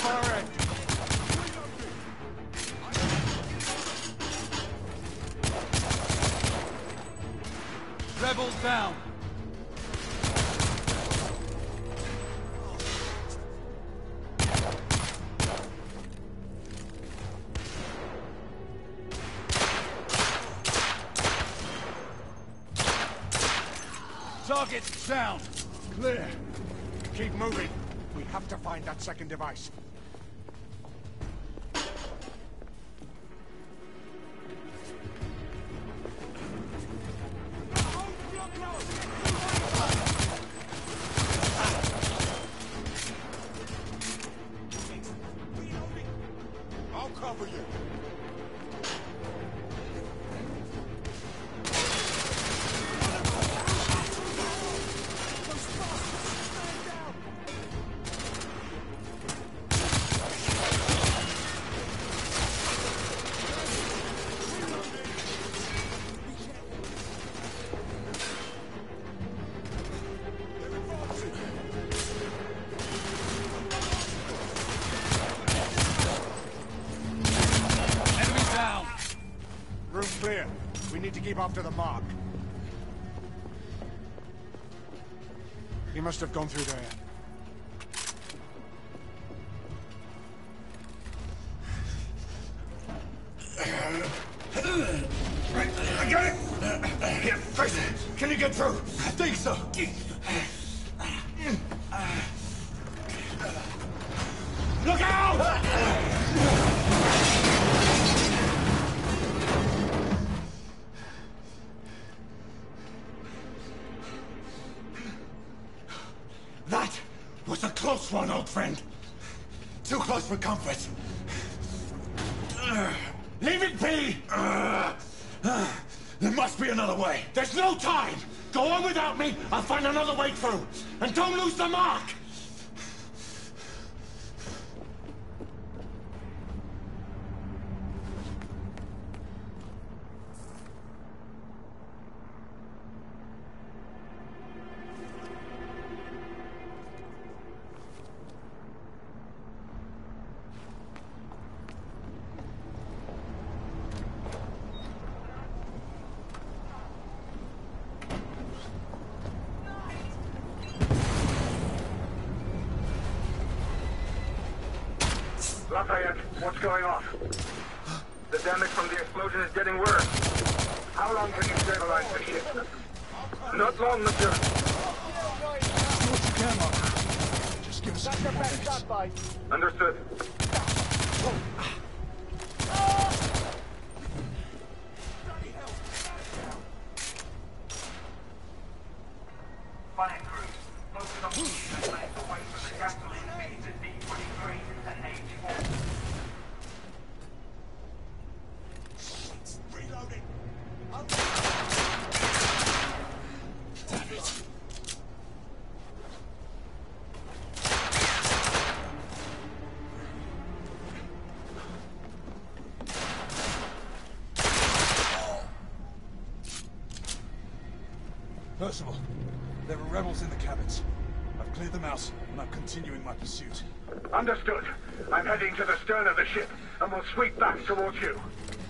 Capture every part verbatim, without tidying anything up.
far end. Rebels down. Target's down. Clear. Keep moving. We have to find that second device. I'll cover you. Clear. We need to keep after the mark. He must have gone through there. I got it! Here, face it! Can you get through? I think so. Look out! That was a close one, old friend. Too close for comfort. Leave it be! There must be another way. There's no time! Go on without me, I'll find another way through. And don't lose the mark! Lafayette, what's going on? The damage from the explosion is getting worse. How long can you stabilize the ship? Not long, monsieur. Do what you can, Mark. Just give us a few more minutes. Understood. Fire crew, focus on pushing the legs away from the gasoline feeds at D twenty-three and H four. Reloading! Damn it. Percival, there are rebels in the cabins. I've cleared them out, and I'm continuing my pursuit. Understood. I'm heading to the stern of the ship, and will sweep back towards you.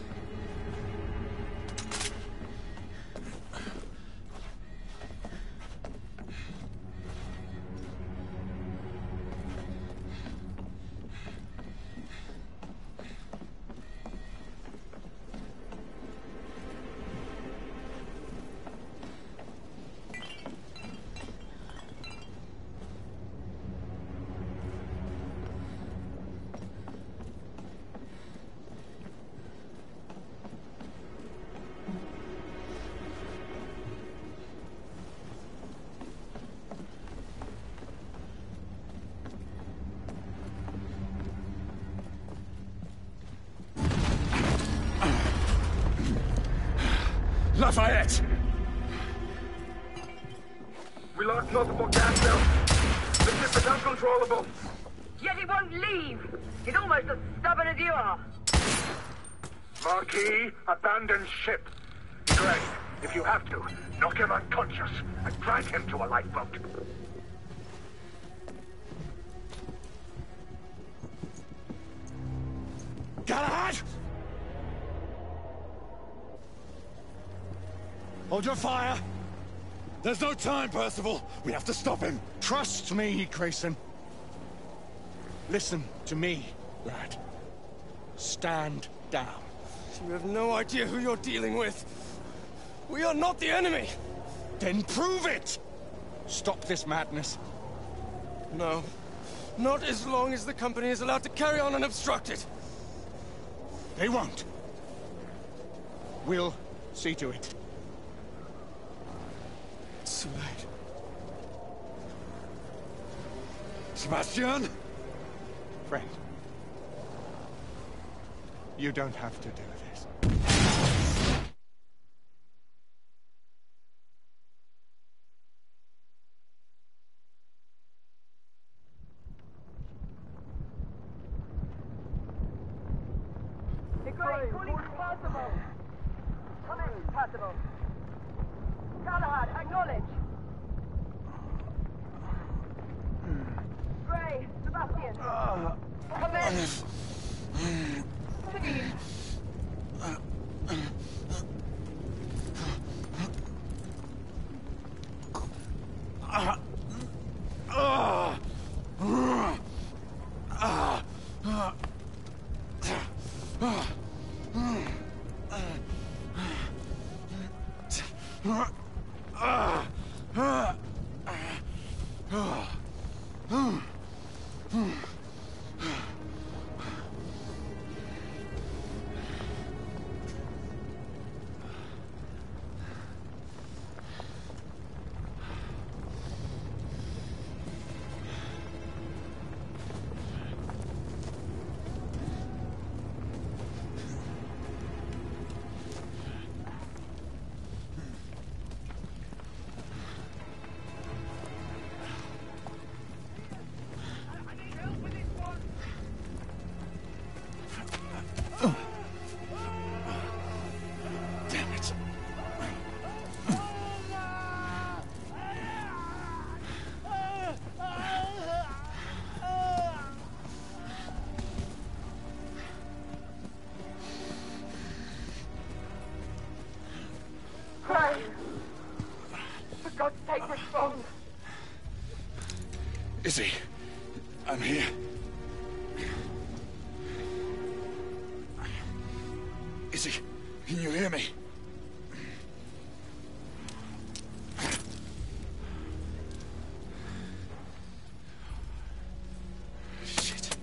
Lafayette! We lost multiple gas cells. The ship is uncontrollable. Yet it won't leave. It's almost as stubborn as you are. Marquis, abandon ship. Gray, if you have to, knock him unconscious and drag him to a lifeboat. Galahad! Hold your fire! There's no time, Percival! We have to stop him! Trust me, Grayson. Listen to me, lad. Stand down. You have no idea who you're dealing with. We are not the enemy! Then prove it! Stop this madness. No. Not as long as the company is allowed to carry on unobstructed. They won't. We'll see to it. It's too late. Sebastian? Friend. You don't have to do this. Gray, calling Percival. Come in, Percival. Galahad, acknowledge. Gray, Sebastian. Come in. Please. Gray. For God's sake, respond. Izzy, I'm here. Izzy, can you hear me? Shit.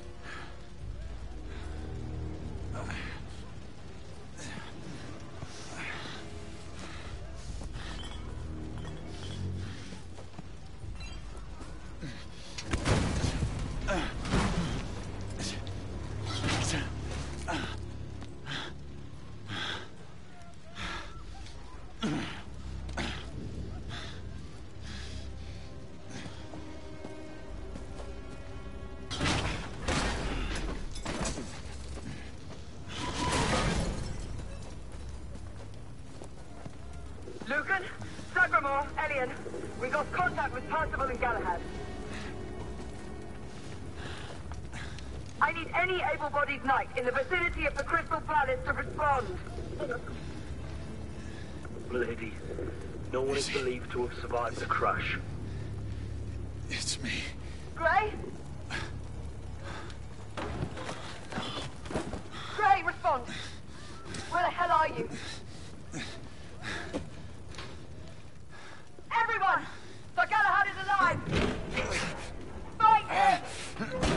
Lucan, Sagramore, Elian, we got contact with Percival and Galahad. I need any able-bodied knight in the vicinity of the Crystal Palace to respond. Lady, no one is believed to have survived the crash. It's me. Gray? Gray, respond. Where the hell are you? Everyone! Sir Galahad is alive! Fight him!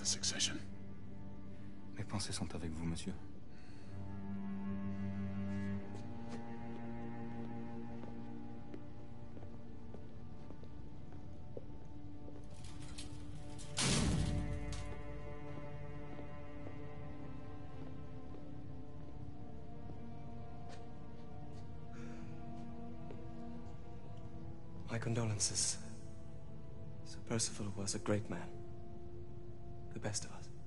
succession. Mes pensées sont avec vous, monsieur. My condolences. Sir Percival was a great man. The best of us.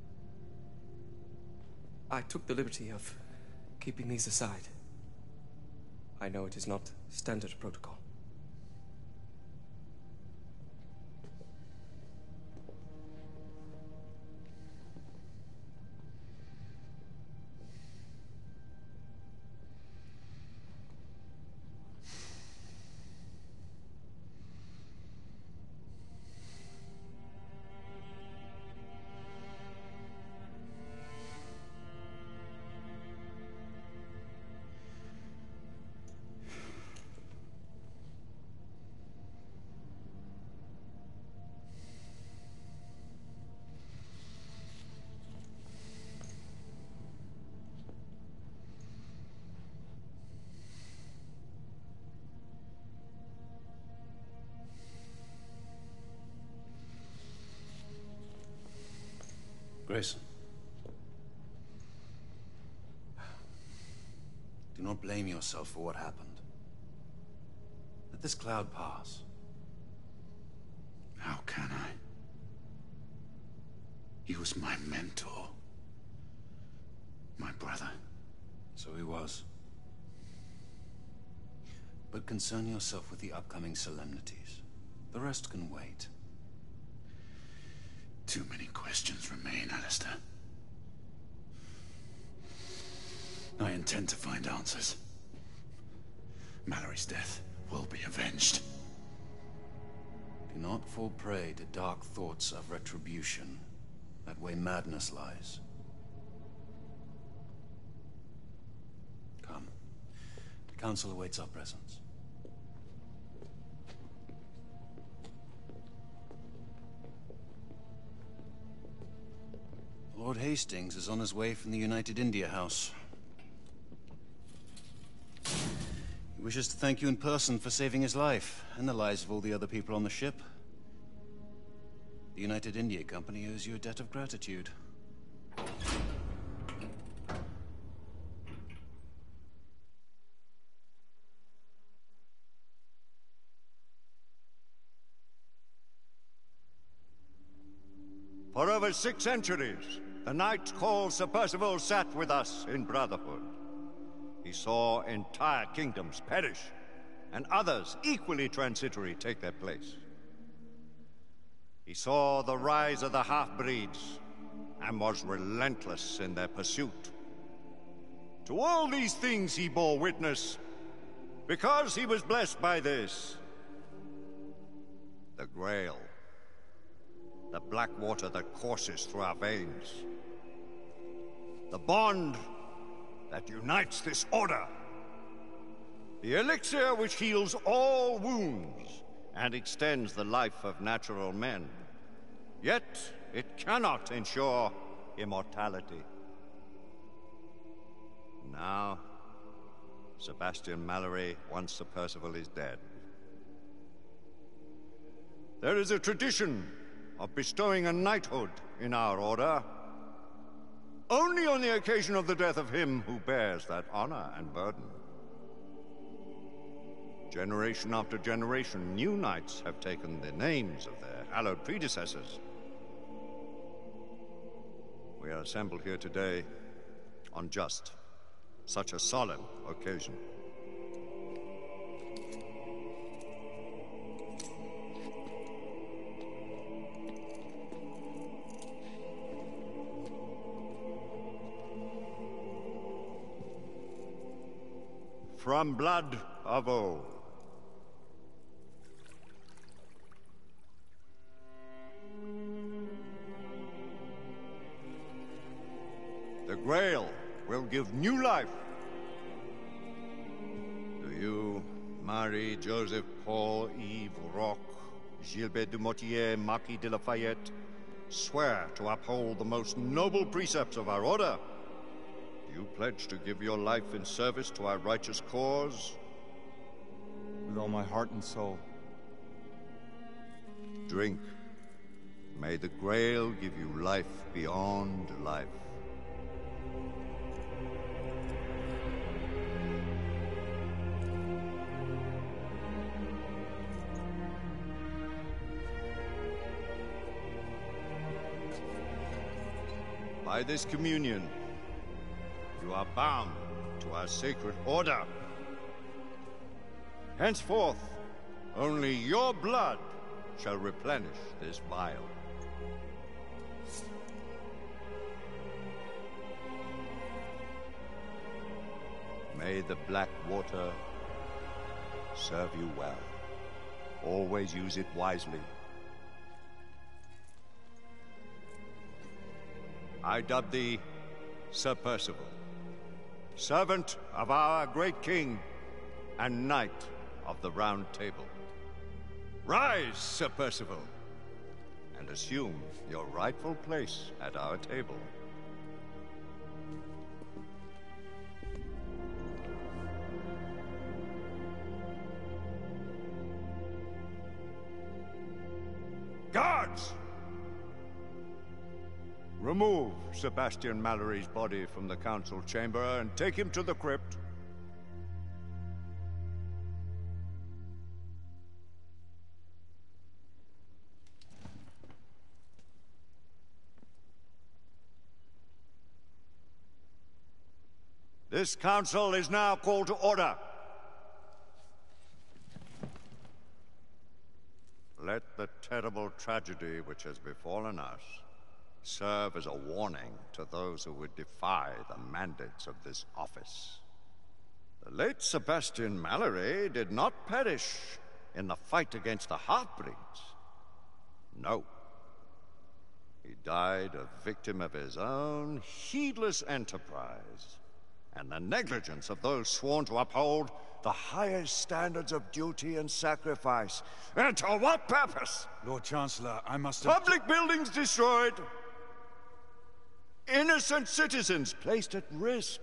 I took the liberty of keeping these aside. I know it is not standard protocol. Grayson. Do not blame yourself for what happened. Let this cloud pass. How can I? He was my mentor. My brother. So he was. But concern yourself with the upcoming solemnities. The rest can wait. Too many questions remain, Alistair. I intend to find answers. Mallory's death will be avenged. Do not fall prey to dark thoughts of retribution. That way madness lies. Come. The Council awaits our presence. Lord Hastings is on his way from the United India House. He wishes to thank you in person for saving his life, and the lives of all the other people on the ship. The United India Company owes you a debt of gratitude. For over six centuries, the Knight called Sir Percival sat with us in Brotherhood. He saw entire kingdoms perish, and others equally transitory take their place. He saw the rise of the half-breeds, and was relentless in their pursuit. To all these things he bore witness, because he was blessed by this. The Grail. The black water that courses through our veins. The bond that unites this order. The elixir which heals all wounds and extends the life of natural men. Yet it cannot ensure immortality. Now, Sebastian Mallory, once Sir Percival, is dead. There is a tradition of bestowing a knighthood in our order only on the occasion of the death of him who bears that honor and burden. Generation after generation, new knights have taken the names of their hallowed predecessors. We are assembled here today on just such a solemn occasion. From blood of old. The Grail will give new life to you, Marie, Joseph, Paul, Yves, Roch, Gilbert du Motier, Marquis de Lafayette, swear to uphold the most noble precepts of our order? Do you pledge to give your life in service to our righteous cause? With all my heart and soul. Drink. May the Grail give you life beyond life. By this communion, you are bound to our sacred order. Henceforth, only your blood shall replenish this vial. May the black water serve you well. Always use it wisely. I dub thee Sir Percival, servant of our great king and knight of the Round Table. Rise, Sir Percival, and assume your rightful place at our table. Guards! Remove Sebastian Mallory's body from the council chamber and take him to the crypt. This council is now called to order. Let the terrible tragedy which has befallen us serve as a warning to those who would defy the mandates of this office. The late Sebastian Mallory did not perish in the fight against the Heartbreeds. No. He died a victim of his own heedless enterprise and the negligence of those sworn to uphold the highest standards of duty and sacrifice. And to what purpose? Lord Chancellor, I must have... Public buildings destroyed. Innocent citizens placed at risk.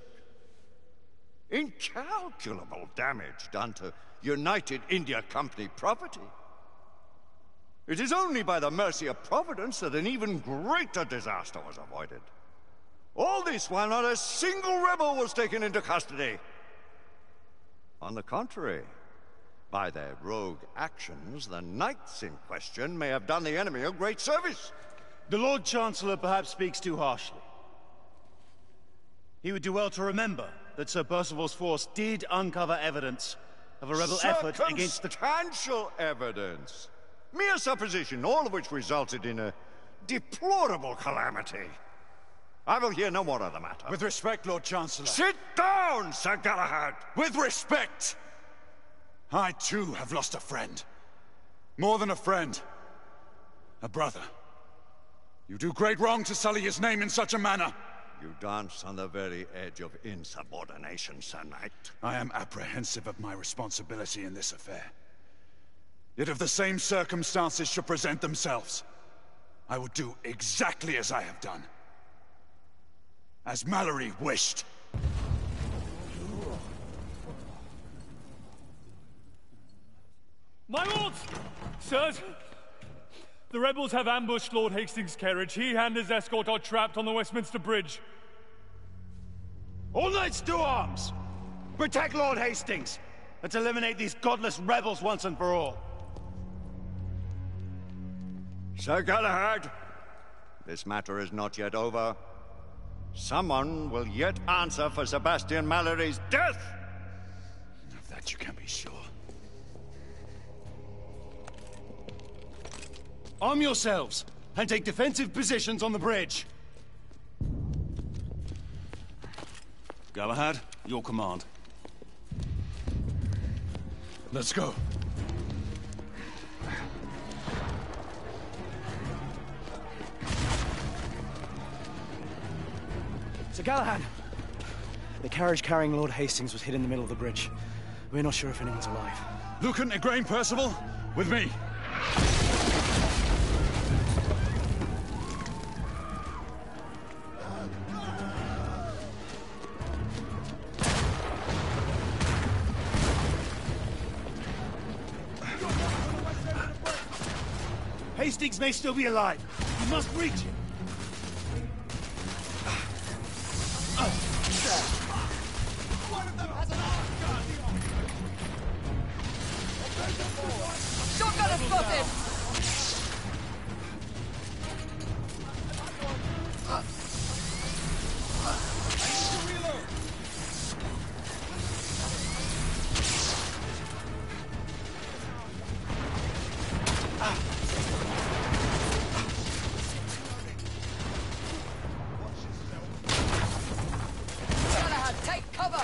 Incalculable damage done to United India Company property. It is only by the mercy of Providence that an even greater disaster was avoided. All this while not a single rebel was taken into custody. On the contrary, by their rogue actions, the knights in question may have done the enemy a great service. The Lord Chancellor perhaps speaks too harshly. He would do well to remember that Sir Percival's force did uncover evidence of a rebel effort against the... Circumstantial evidence. Mere supposition, all of which resulted in a deplorable calamity. I will hear no more of the matter. With respect, Lord Chancellor. Sit down, Sir Galahad! With respect! I, too, have lost a friend. More than a friend. A brother. You do great wrong to sully his name in such a manner. You dance on the very edge of insubordination, Sir Knight. I am apprehensive of my responsibility in this affair. Yet if the same circumstances should present themselves, I would do exactly as I have done. As Mallory wished. My lords! Sirs! The rebels have ambushed Lord Hastings' carriage. He and his escort are trapped on the Westminster Bridge. All knights to arms! Protect Lord Hastings! Let's eliminate these godless rebels once and for all. Sir Galahad, this matter is not yet over. Someone will yet answer for Sebastian Mallory's death! Of that you can be sure. Arm yourselves, and take defensive positions on the bridge. Galahad, your command. Let's go. Sir Galahad! The carriage carrying Lord Hastings was hit in the middle of the bridge. We're not sure if anyone's alive. Lucan, Igraine, Percival, with me. Hastings may still be alive. You must reach him. One of them has an arm gun! Shotgunner spotted! Galahad, take cover!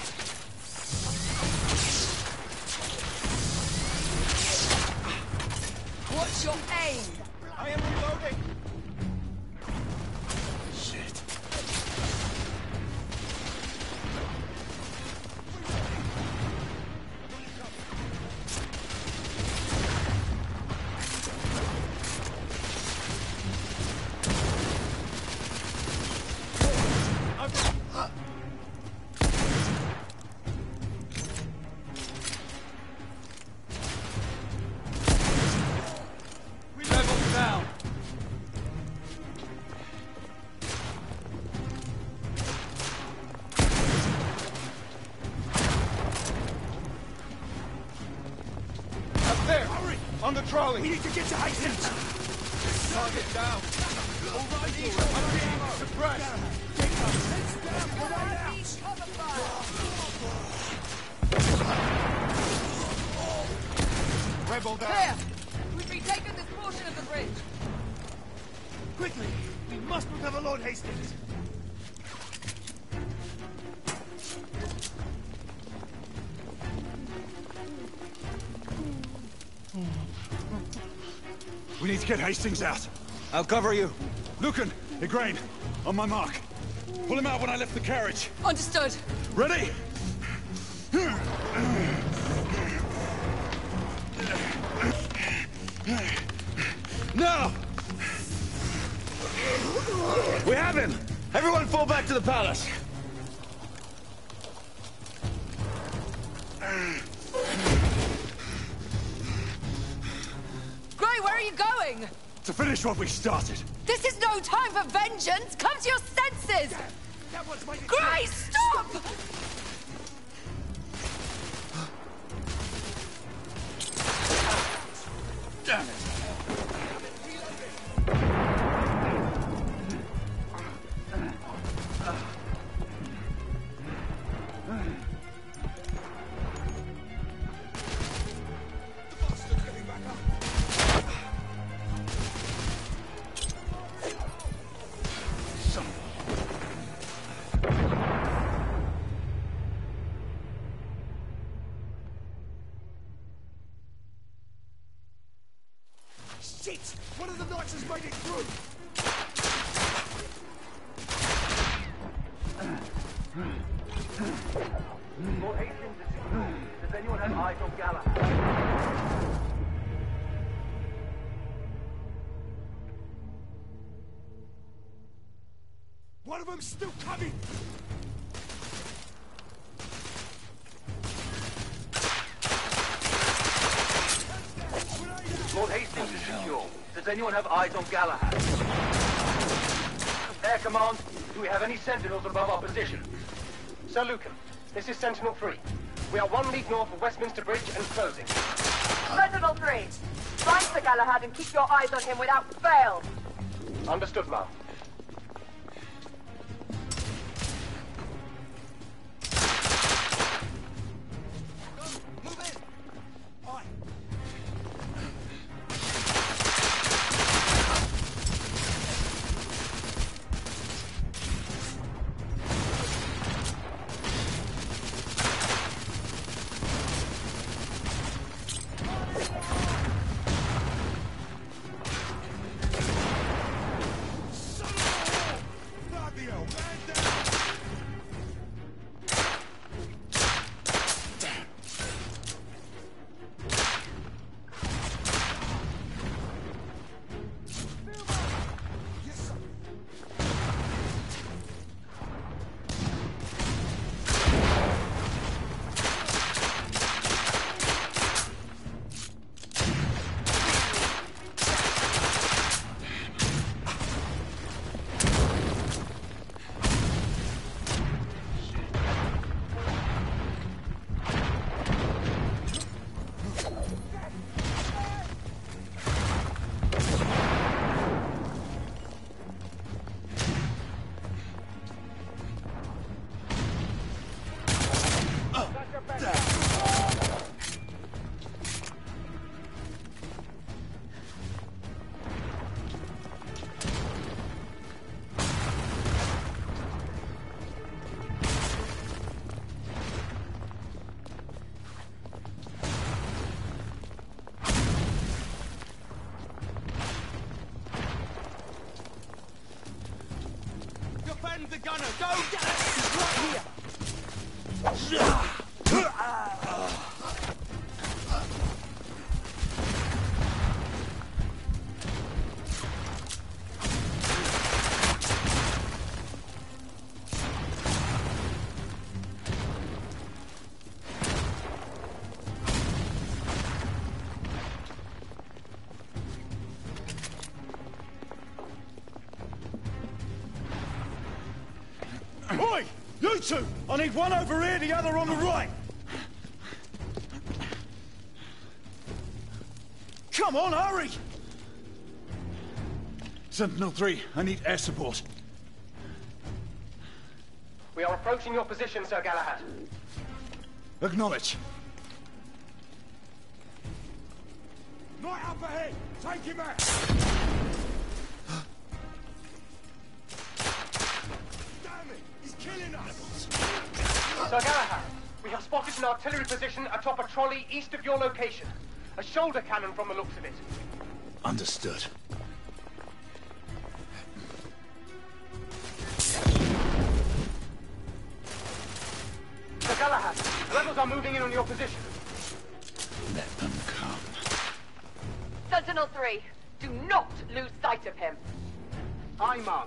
What's your aim? I am reloading! Shit. Rebels down! Up there! Hurry! On the trolley! We need to get to Hastings! Target down! All rifles! Under ammo! Suppressed! Rebel down! Clear! We've retaken this portion of the bridge. Quickly! We must recover Lord Hastings! We need to get Hastings out. I'll cover you. Lucan, Igraine, on my mark. Pull him out when I lift the carriage. Understood. Ready? Now! We have him! Everyone fall back to the palace! Gray, where are you going? To finish what we started. This is no time for vengeance! Come to your senses! That one's my Gray, stop! Damn it! Shit! One of the knights has made it through! Lord Hastings is secure. Does anyone have eyes on Galahad? One of them's still coming! Lord Hastings is secure. Does anyone have eyes on Galahad? Air Command, do we have any sentinels above our position? Sir Lucan, this is Sentinel three. We are one league north of Westminster Bridge and closing. Sentinel three, find Sir Galahad and keep your eyes on him without fail. Understood, ma'am. gunner! Go get it! He's right Oi! You two! I need one over here, the other on the right! Come on, hurry! Sentinel three, I need air support. We are approaching your position, Sir Galahad. Acknowledge. Knight up ahead! Take him out! Sir Galahad, we have spotted an artillery position atop a trolley east of your location. A shoulder cannon from the looks of it. Understood. Sir Galahad, rebels are moving in on your position. Let them come. Sentinel three, do not lose sight of him. Aye, ma'am.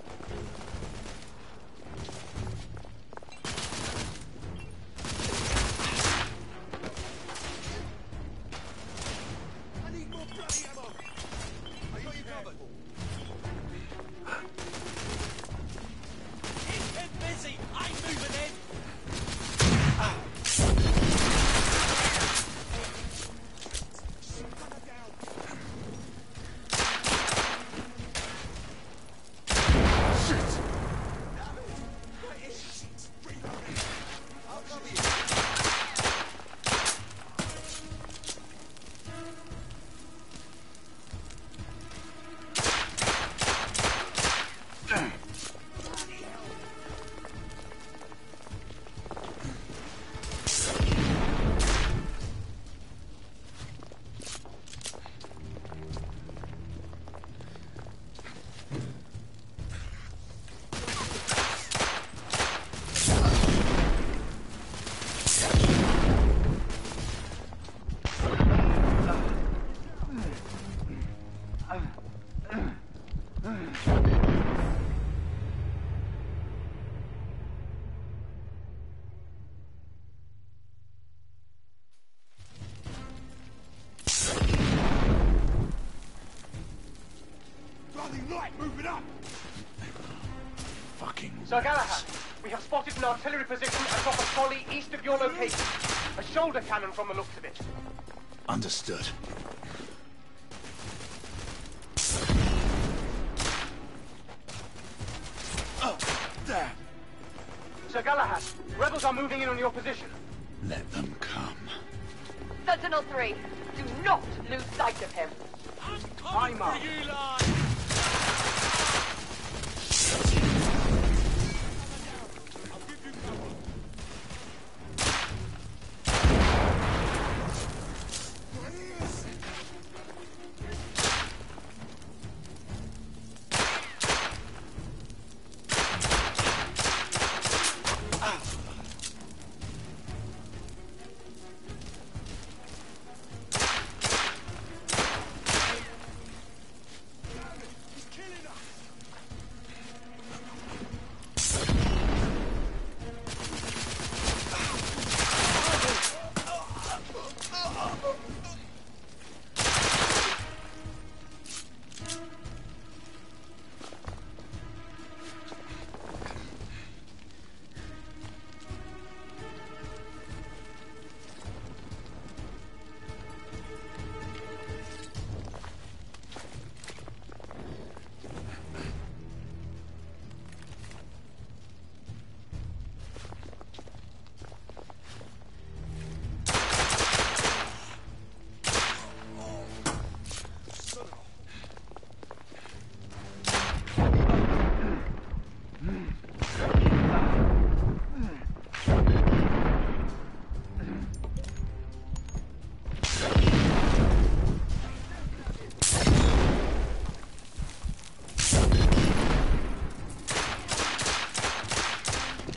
Move it up! Fucking Sir Galahad, we have spotted an artillery position atop a trolley east of your location. A shoulder cannon from the looks of it. Understood. Oh, there. Sir Galahad, rebels are moving in on your position. Let them come. Sentinel three, do not lose sight of him. Aye, ma'am.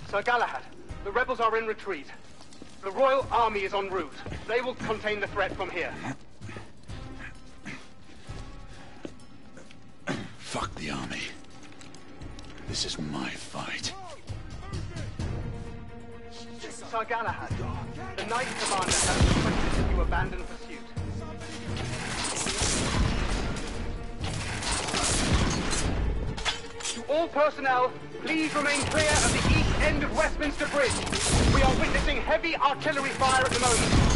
Sir Galahad, the rebels are in retreat. The Royal Army is en route. They will contain the threat from here. Fuck the army. This is my fight. Sir Galahad, the Knight Commander has requested that you abandon pursuit. To all personnel, please remain clear of the east end of Westminster Bridge. We are witnessing heavy artillery fire at the moment.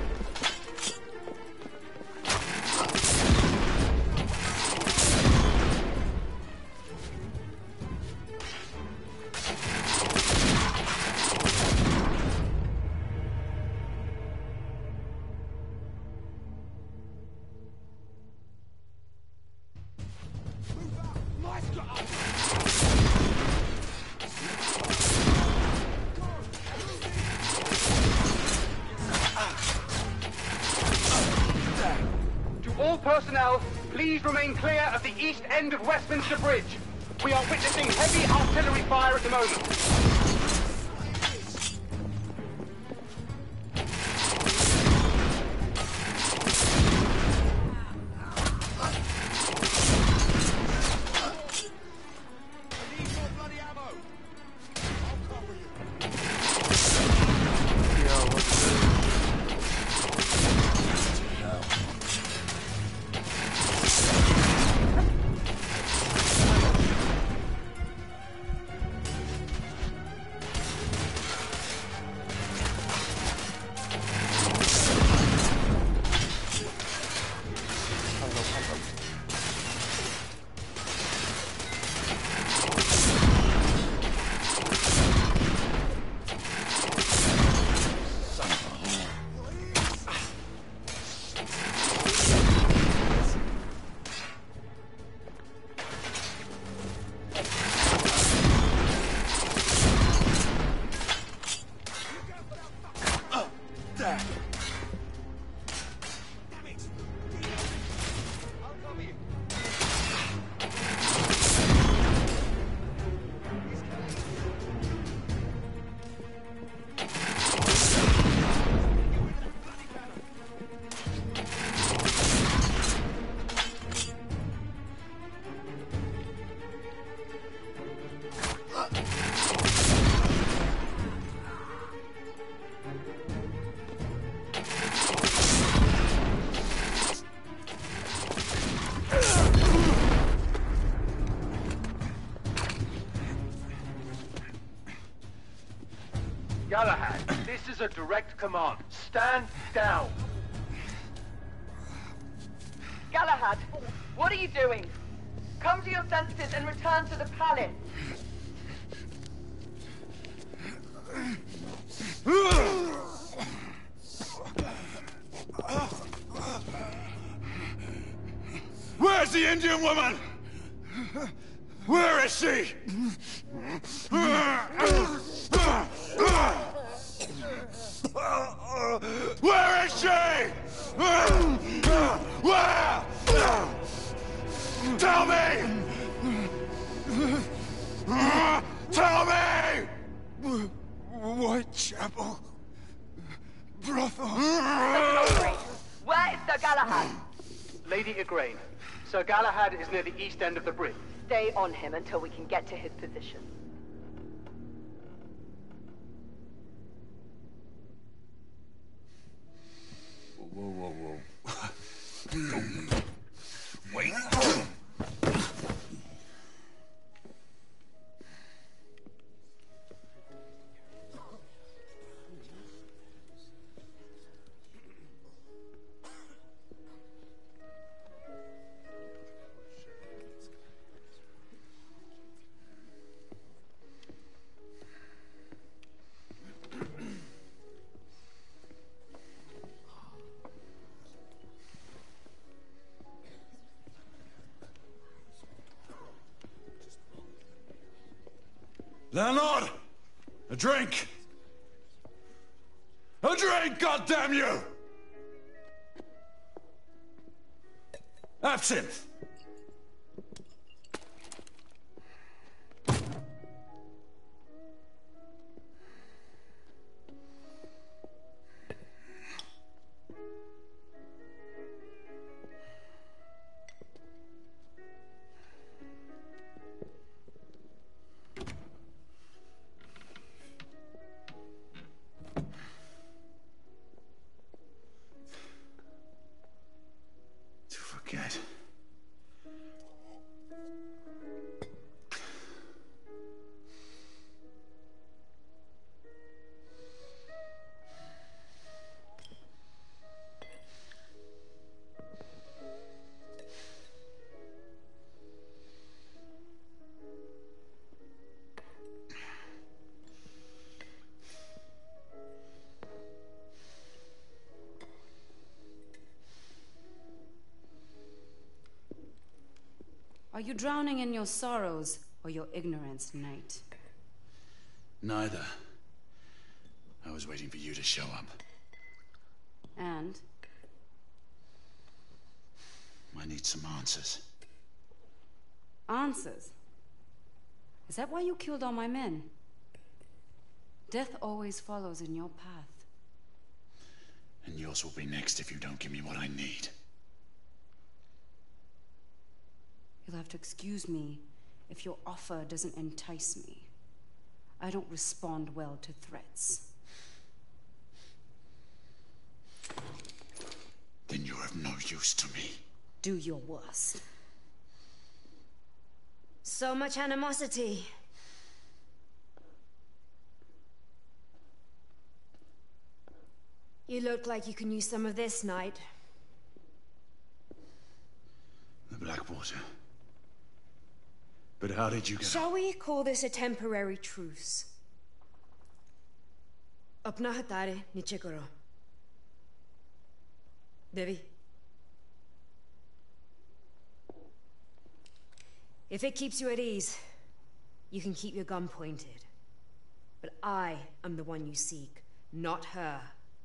Personnel, please remain clear of the east end of Westminster Bridge. We are witnessing heavy artillery fire at the moment. Galahad, this is a direct command. Stand down. Galahad, what are you doing? Come to your senses and return to the palace. Where's the Indian woman? Where is she? Where is she? Where? Tell me! Tell me! Whitechapel. Brothel. Where is Sir Galahad? Lady Igraine, Sir Galahad is near the east end of the bridge. Stay on him until we can get to his position. Whoa, whoa, whoa. Wait. Leonard! A drink! A drink, goddamn you! Absinthe! Are you drowning in your sorrows or your ignorance, Knight? Neither. I was waiting for you to show up. And? I need some answers. Answers? Is that why you killed all my men? Death always follows in your path. And yours will be next if you don't give me what I need. You'll have to excuse me if your offer doesn't entice me. I don't respond well to threats. Then you're of no use to me. Do your worst. So much animosity. You look like you can use some of this, Knight. The Blackwater. But how did you get... Shall we call this a temporary truce? Apna hatare niche karo. Devi. If it keeps you at ease, you can keep your gun pointed. But I am the one you seek, not her.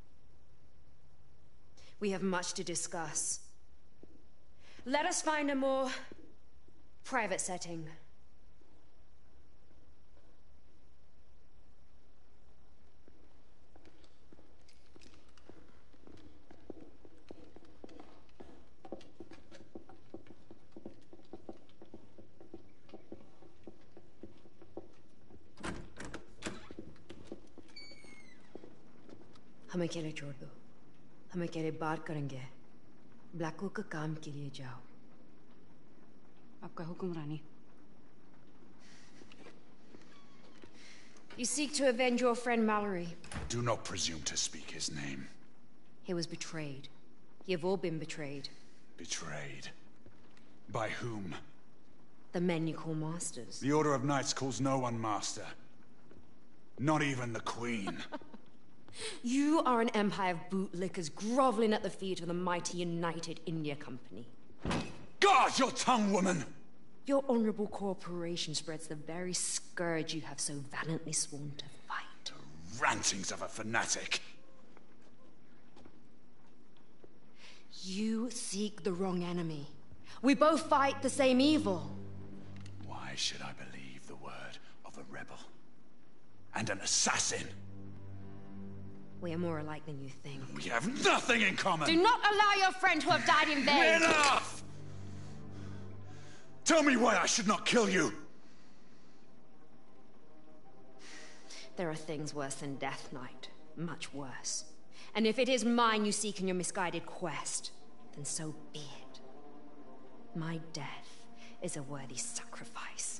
We have much to discuss. Let us find a more private setting. हमें अकेले छोड़ दो हम अकेले बात करेंगे Blackwood का काम के लिए जाओ आपका हुक्म रानी You seek to avenge your friend Mallory. Do not presume to speak his name. He was betrayed. You've all been betrayed. Betrayed? By whom? The men you call masters. The Order of Knights calls no one master. Not even the Queen. You are an empire of bootlickers groveling at the feet of the mighty United India Company. Guard your tongue, woman! Your honorable corporation spreads the very scourge you have so valiantly sworn to fight. The rantings of a fanatic. You seek the wrong enemy. We both fight the same evil. Why should I believe the word of a rebel? And an assassin? We are more alike than you think. We have nothing in common! Do not allow your friend to have died in vain! Enough! Tell me why I should not kill you! There are things worse than Death Knight. Much worse. And if it is mine you seek in your misguided quest, then so be it. My death is a worthy sacrifice.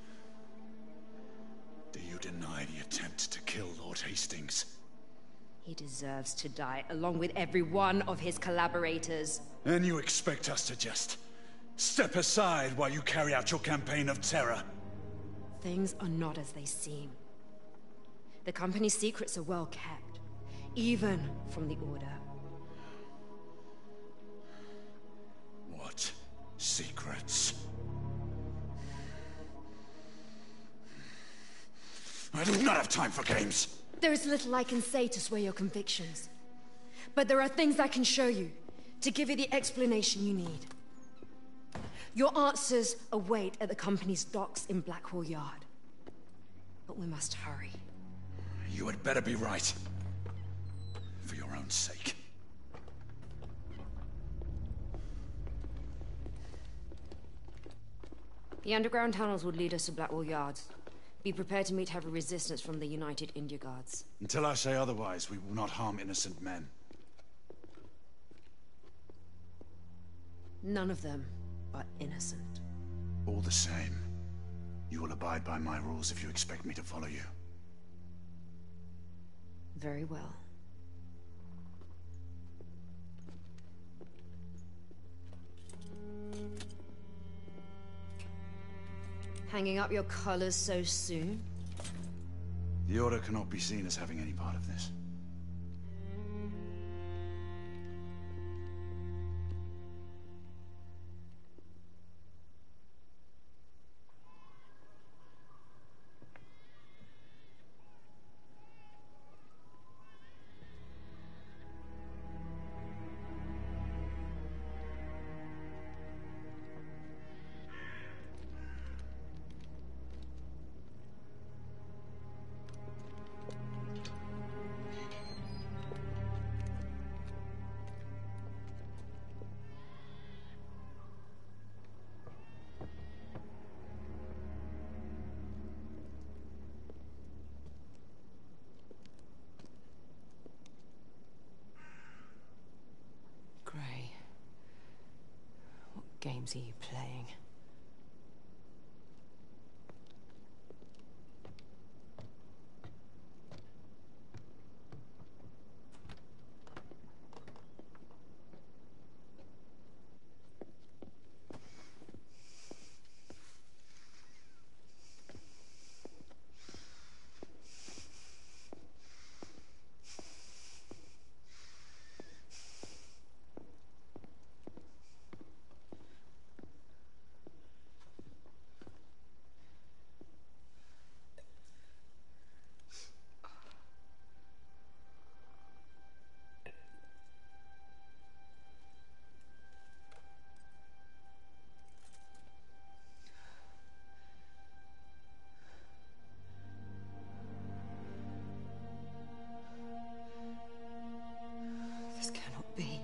Do you deny the attempt to kill Lord Hastings? He deserves to die, along with every one of his collaborators. And you expect us to just step aside while you carry out your campaign of terror? Things are not as they seem. The company's secrets are well kept, even from the Order. What secrets? I do not have time for games! There is little I can say to sway your convictions. But there are things I can show you, to give you the explanation you need. Your answers await at the company's docks in Blackwall Yard. But we must hurry. You had better be right. For your own sake. The underground tunnels would lead us to Blackwall Yards. Be prepared to meet heavy resistance from the United India Guards. Until I say otherwise, we will not harm innocent men. None of them are innocent. All the same, you will abide by my rules if you expect me to follow you. Very well. Hanging up your colors so soon? The Order cannot be seen as having any part of this. games are you playing? This cannot be.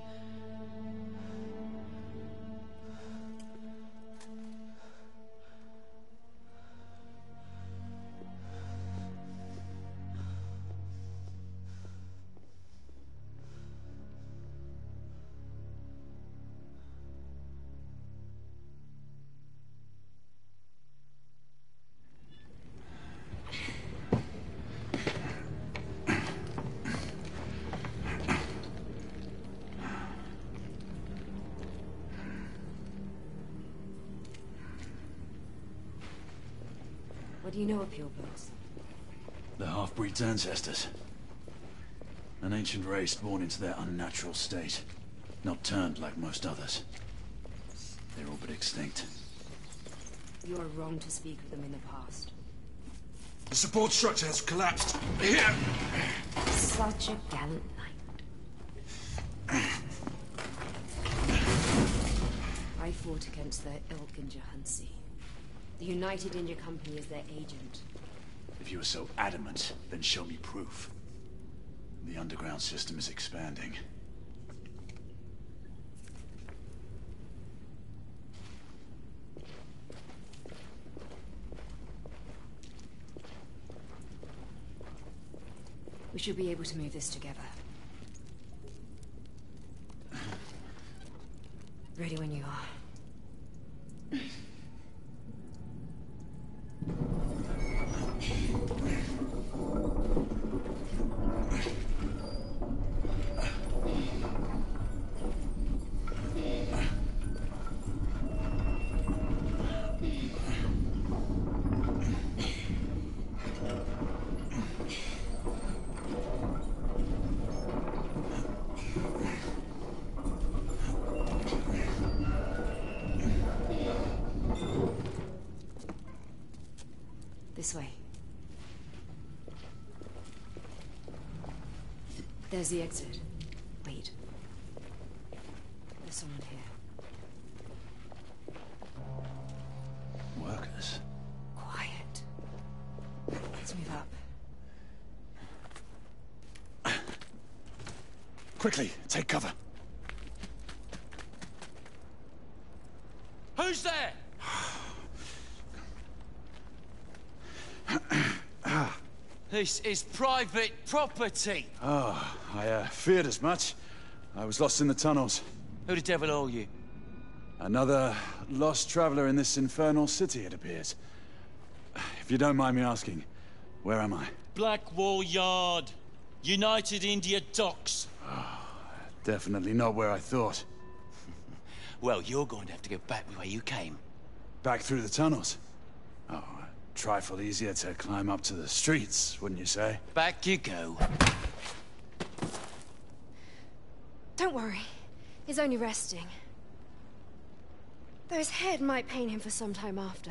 What do you know of purebloods? The half-breed's ancestors. An ancient race born into their unnatural state. Not turned like most others. They're all but extinct. You are wrong to speak of them in the past. The support structure has collapsed. Here! Such a gallant knight. I fought against their ilk in Jahansi. The United India Company is their agent. If you were so adamant, then show me proof. The underground system is expanding. We should be able to move this together. Ready when you are. This way. There's the exit. Wait. There's someone here. Workers? Quiet. Let's move up. Quickly, take cover. Who's there? This is private property. Oh, I uh, feared as much. I was lost in the tunnels. Who the devil are you? Another lost traveler in this infernal city, it appears. If you don't mind me asking, where am I? Blackwall Yard. United India Docks. Oh, definitely not where I thought. Well, you're going to have to go back the way you came. Back through the tunnels? Oh, a trifle easier to climb up to the streets, wouldn't you say? Back you go. Don't worry. He's only resting. Though his head might pain him for some time after.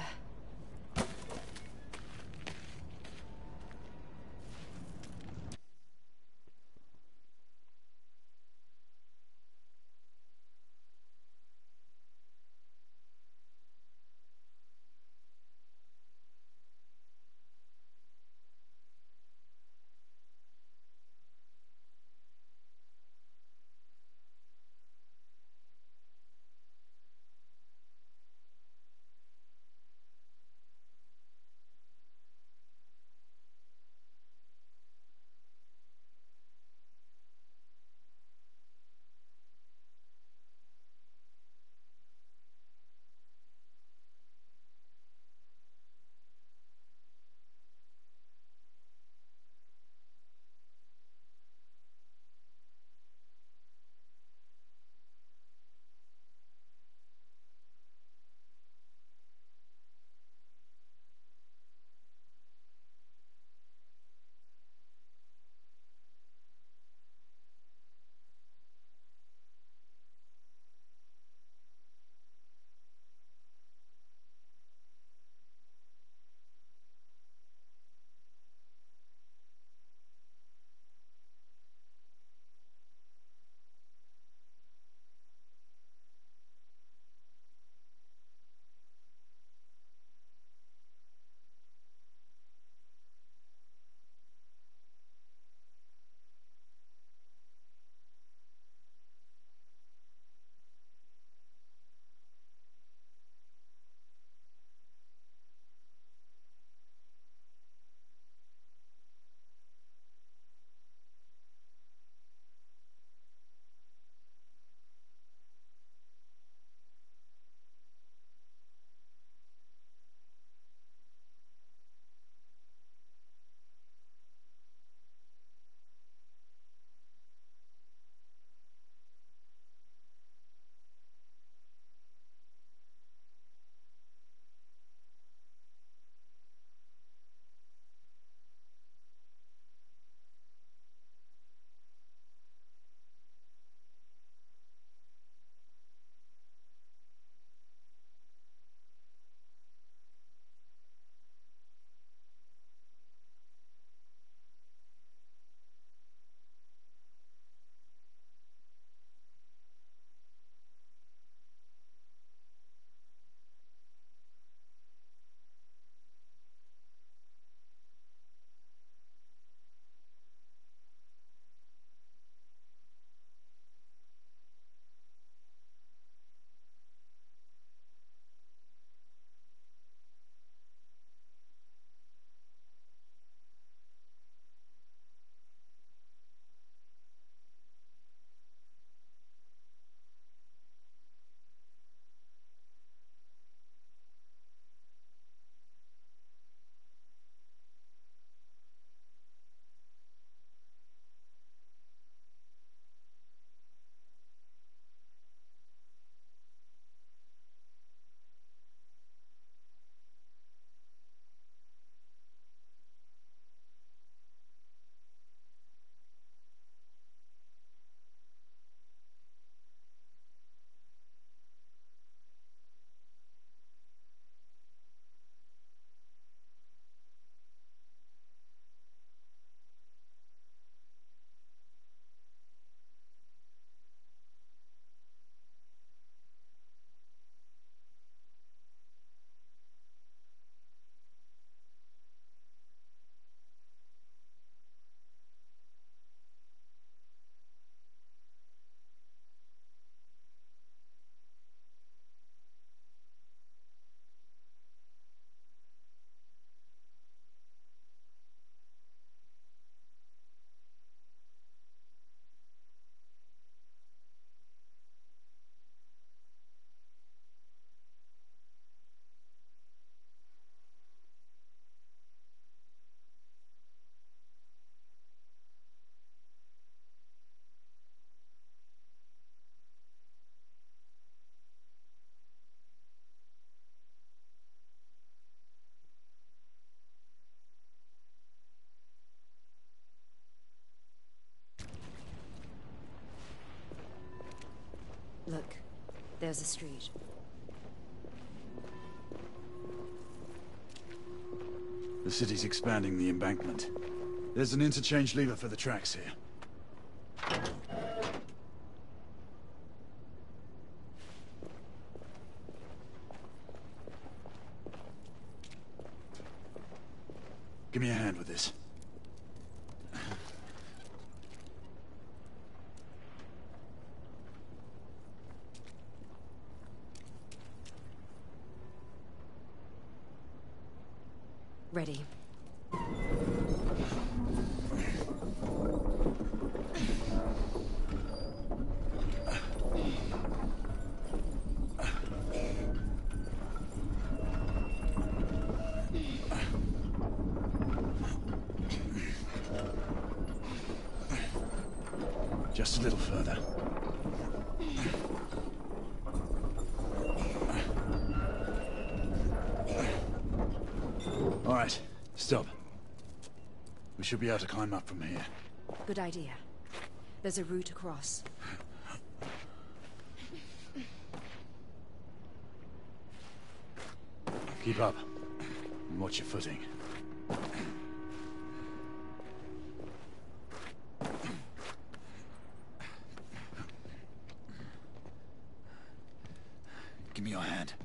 There's a street. The city's expanding the embankment. There's an interchange lever for the tracks here. Give me a hand with this. Ready. Just a little further. All right, stop. We should be able to climb up from here. Good idea. There's a route across. Keep up. And watch your footing. Give me your hand.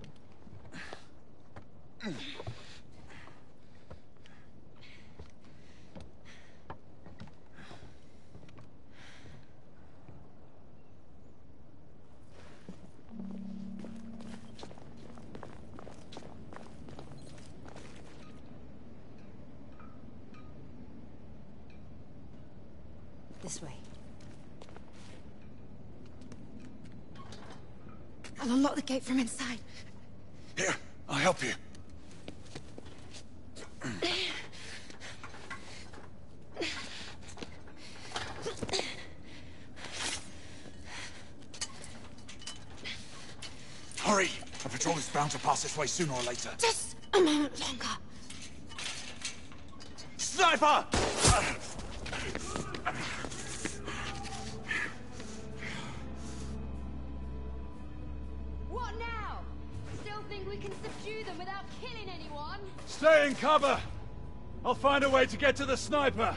This way. I'll unlock the gate from inside. Here, I'll help you. Hurry! A patrol is bound to pass this way sooner or later. Just a moment longer. Sniper! What now? Still think we can subdue them without killing anyone? Stay in cover! I'll find a way to get to the sniper!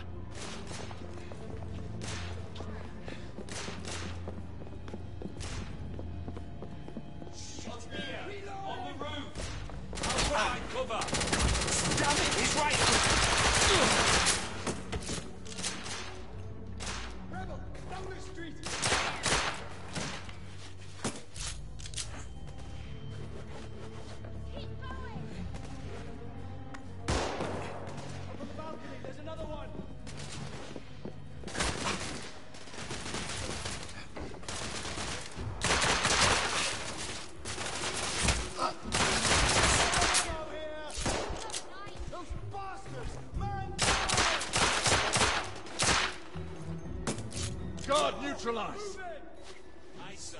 Guard neutralized! Aye, sir.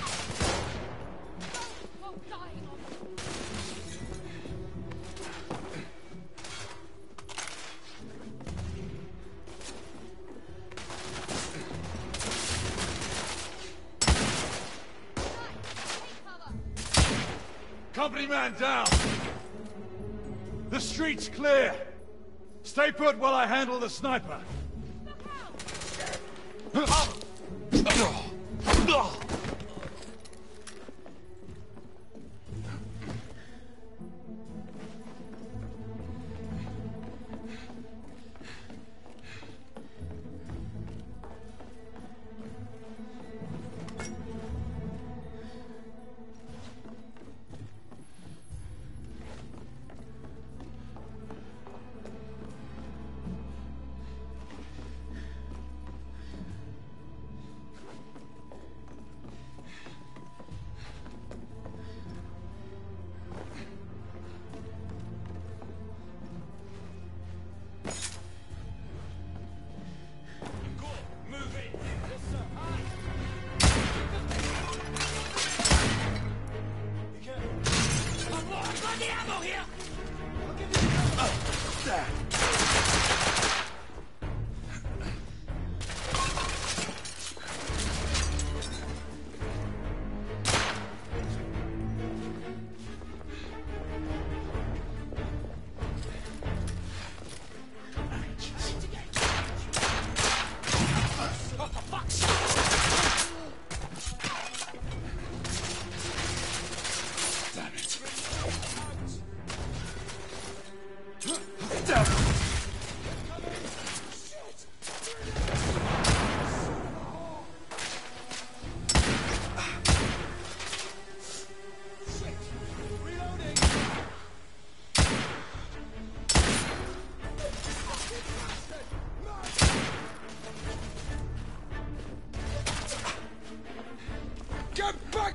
Company man down! The street's clear! Stay put while I handle the sniper!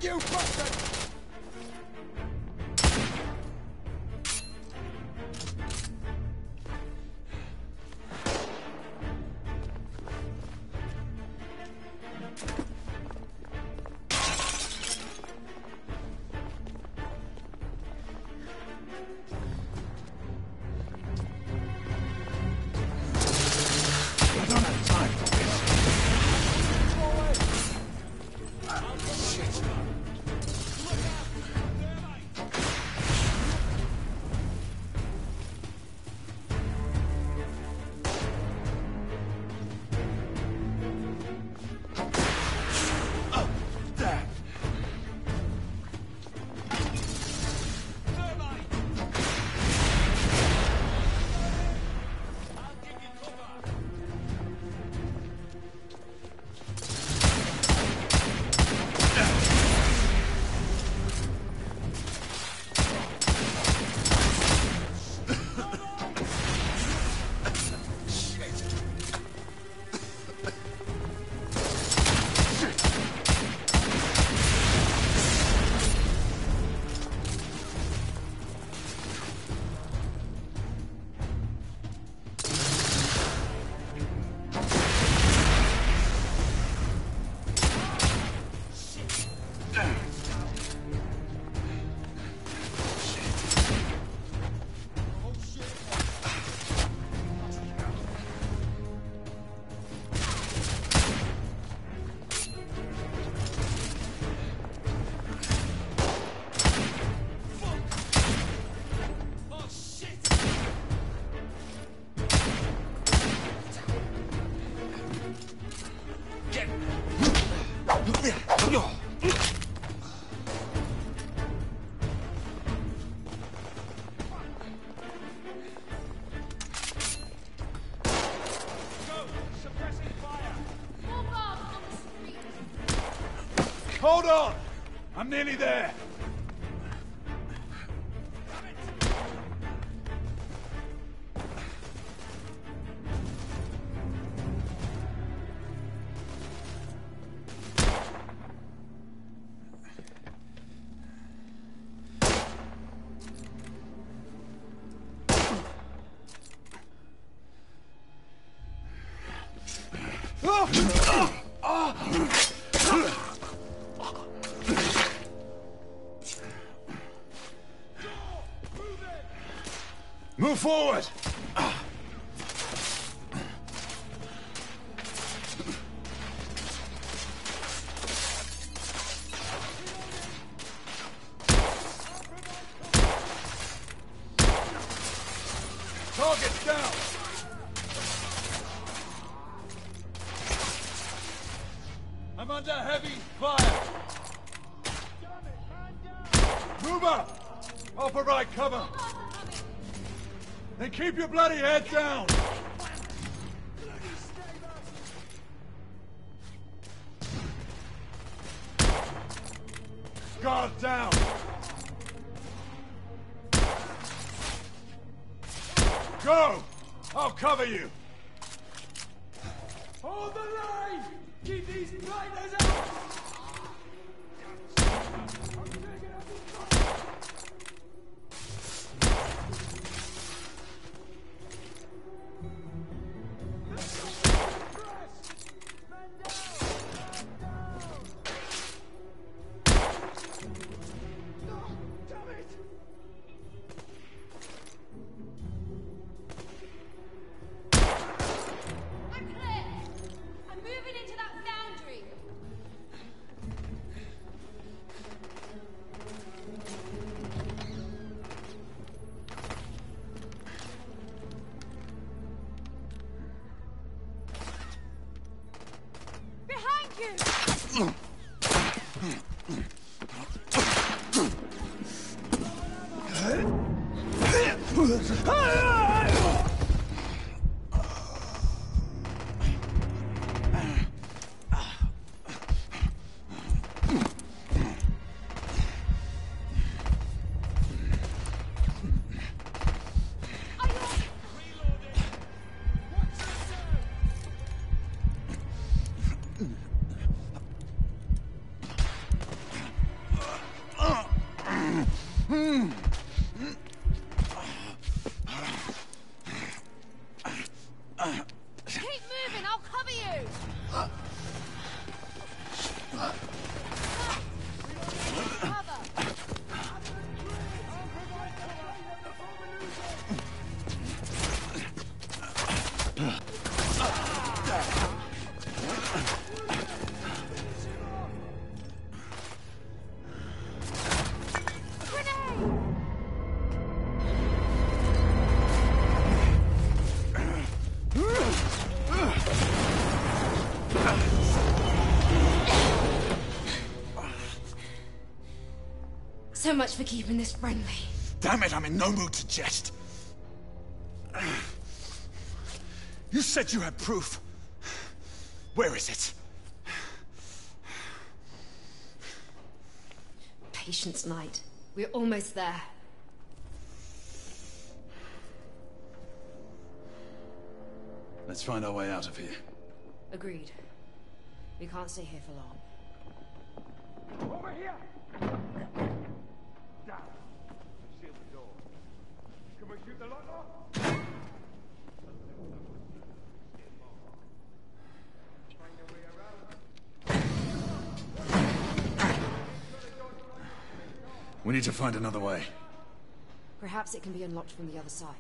You bastard! Hold on! I'm nearly there. Move forward! Target's down! I'm under heavy fire! Move up! I'll provide cover! Then keep your bloody head down! Guard down! Go! I'll cover you! Hold the line! Keep these blinders out! Keep moving, I'll cover you! So much for keeping this friendly. Damn it, I'm in no mood to jest. You said you had proof. Where is it? Patience, Knight. We're almost there. Let's find our way out of here. Agreed. We can't stay here for long. Over here! Down. Seal the door. Can we shoot the lock off? Find a way around. We need to find another way. Perhaps it can be unlocked from the other side.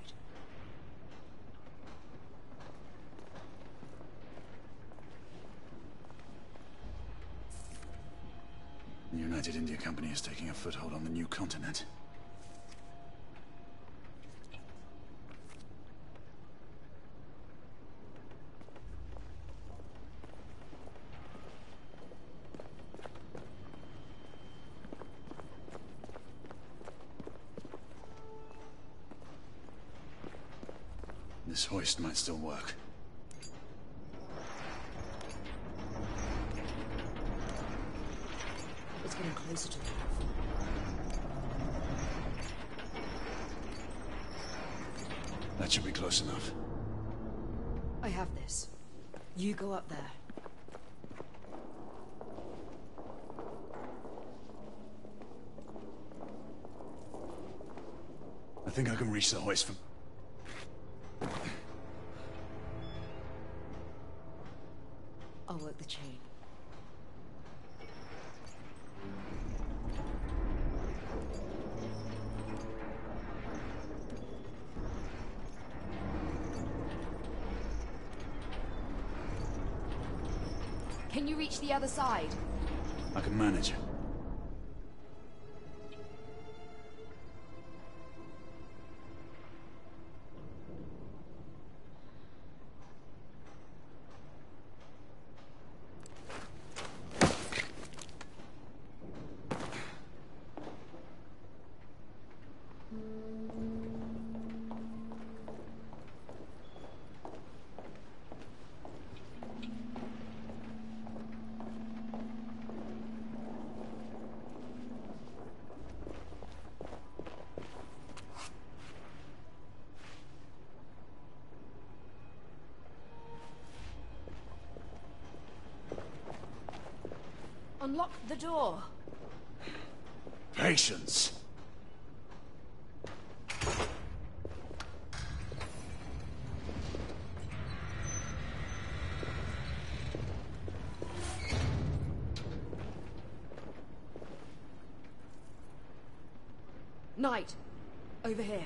The United India Company is taking a foothold on the new continent. This hoist might still work. It's getting closer to the platform. That should be close enough. I have this. You go up there. I think I can reach the hoist from... I'll work the chain. Can you reach the other side? I can manage. Unlock the door. Patience. Knight, over here.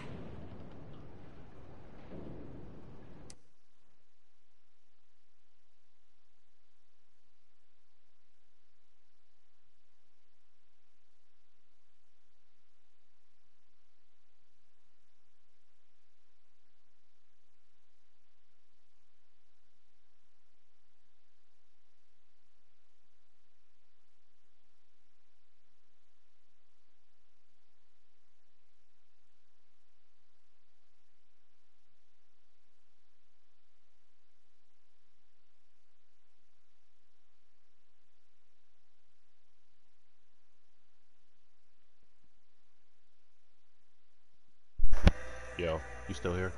Yo, you still here?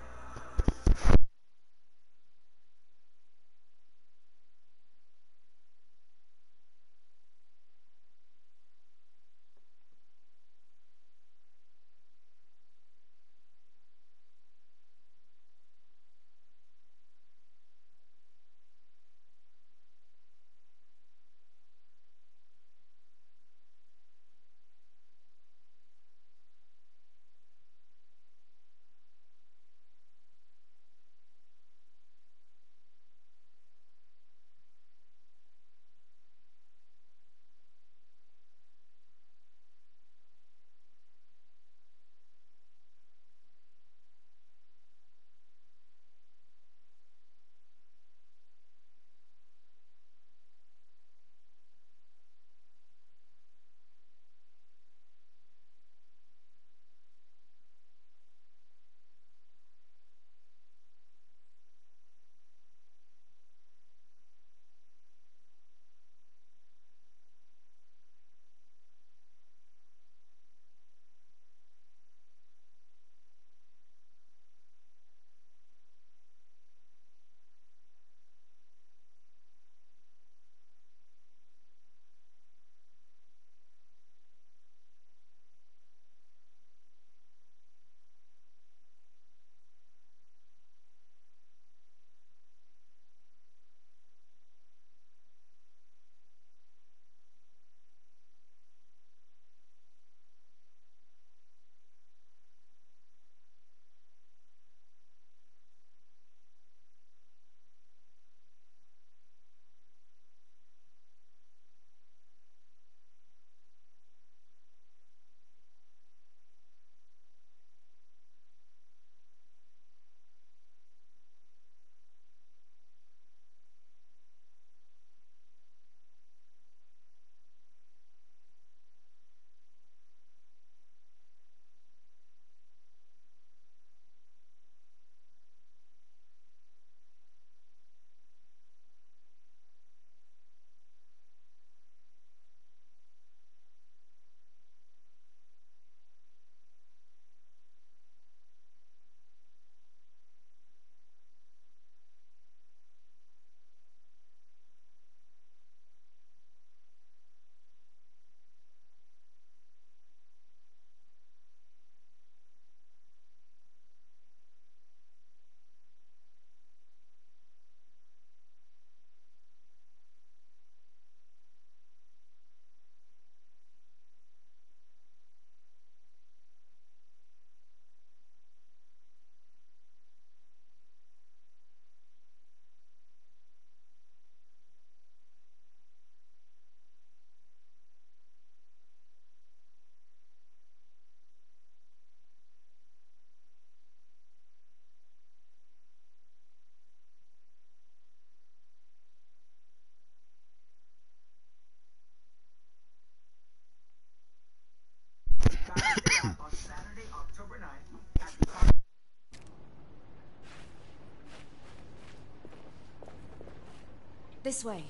This way.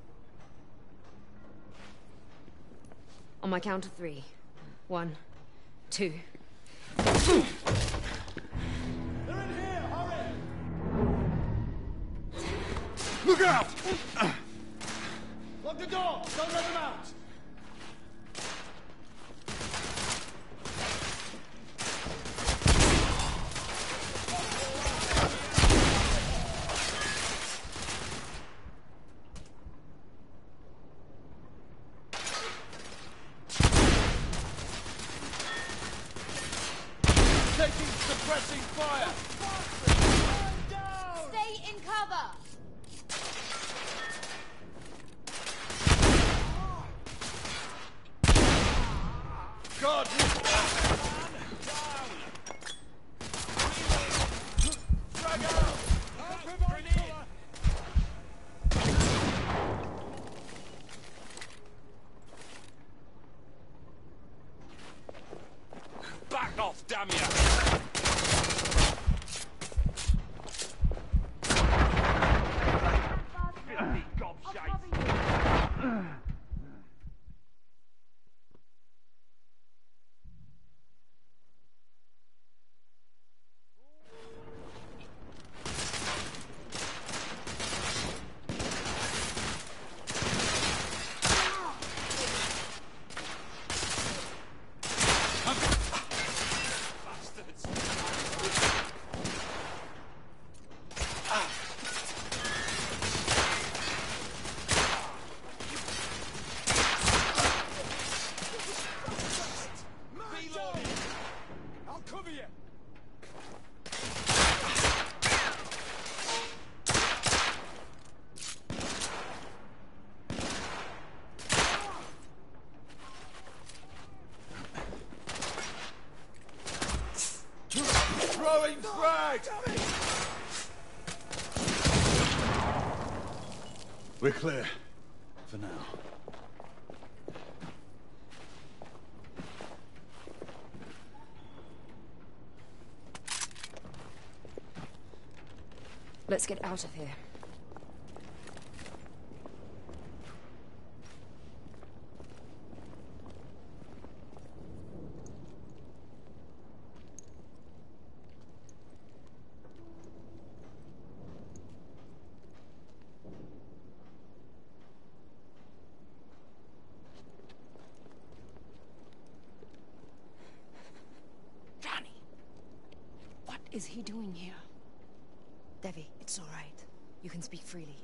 On my count of three. One, two. Look out! Lock the door! Don't let them out! Taking suppressing fire! Stay in cover! God! Drag out! Back off, damn you! I'll cover you! Throwing frag! We're clear. For now. Let's get out of here. Johnny! What is he doing here? Devi, it's all right. You can speak freely.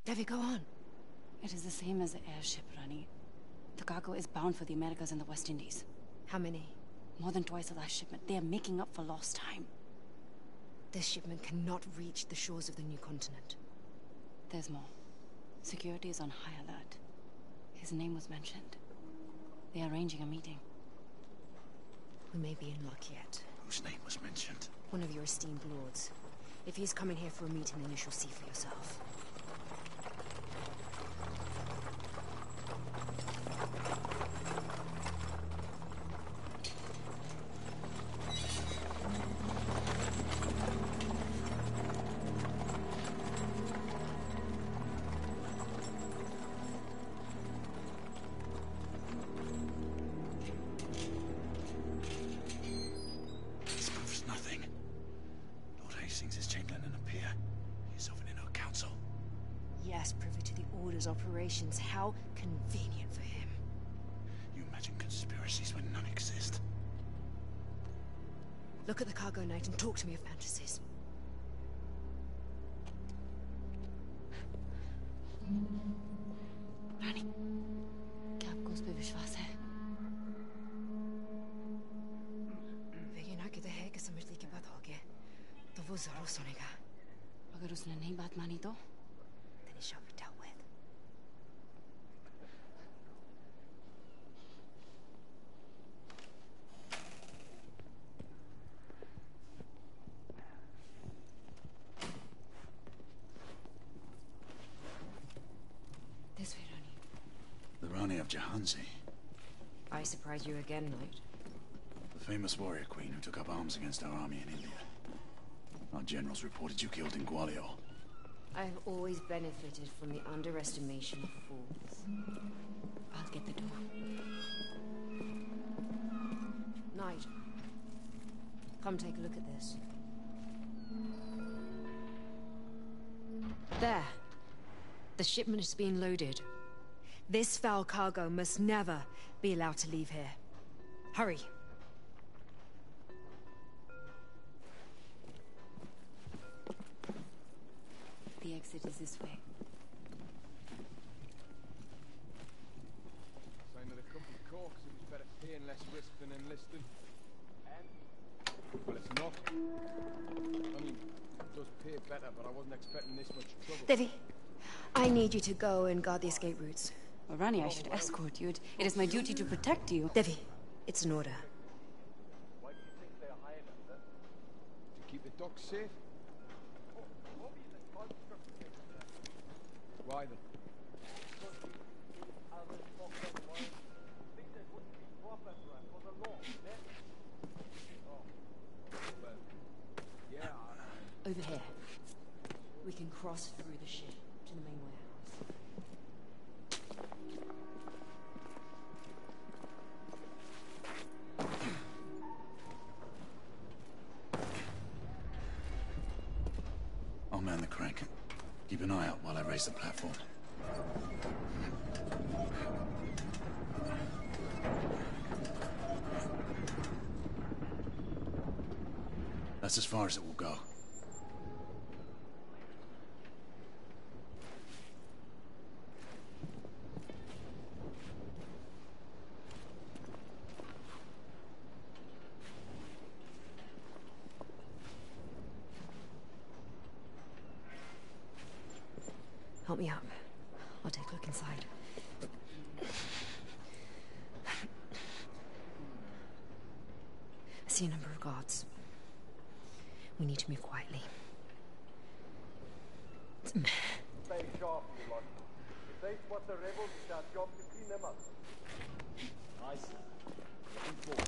Devi, go on. It is the same as the airship, Rani. The cargo is bound for the Americas and the West Indies. How many? More than twice the last shipment. They are making up for lost time. This shipment cannot reach the shores of the new continent. There's more. Security is on high alert. His name was mentioned. They are arranging a meeting. We may be in luck yet. Whose name was mentioned? One of your esteemed lords. If he's coming here for a meeting, then you shall see for yourself. Operations, how convenient for him. You imagine conspiracies when none exist. Look at the cargo, Knight, and talk to me of fantasies. रानी, क्या आपको उस पे विश्वास है? वेगिना कहते हैं कि समझने की बात होगी, तो वो जरूर सुनेगा. अगर उसने नहीं बात मानी तो? Then it shall be dealt with. This way, Rani. The Rani of Jahansi. I surprise you again, Knight. The famous warrior queen who took up arms against our army in India. Our generals reported you killed in Gwalior. I've always benefited from the underestimation of fools. I'll get the door. Knight, come take a look at this. There. The shipment is being loaded. This foul cargo must never be allowed to leave here. Hurry. The exit is this way. Saying that a couple of corks, it was better paying less risk than enlisting. Well, it's not. I mean, it does pay better, but I wasn't expecting this much trouble. Devi, I need you to go and guard the escape routes. Well, Rani, I should escort you. It, it is my duty to protect you. Devi, it's an order. Why do you think they're hired under? To keep the docks safe? Why then? Over here. We can cross through the ship to the main warehouse. I'll man the crank. Keep an eye out while I raise the platform. That's as far as it will go. Help me up. I'll take a look inside. I see a number of guards. We need to move quietly. Stay sharp, you lot. If they spot the rebels, it's our job to clean them up. Aye, sir. Looking forward.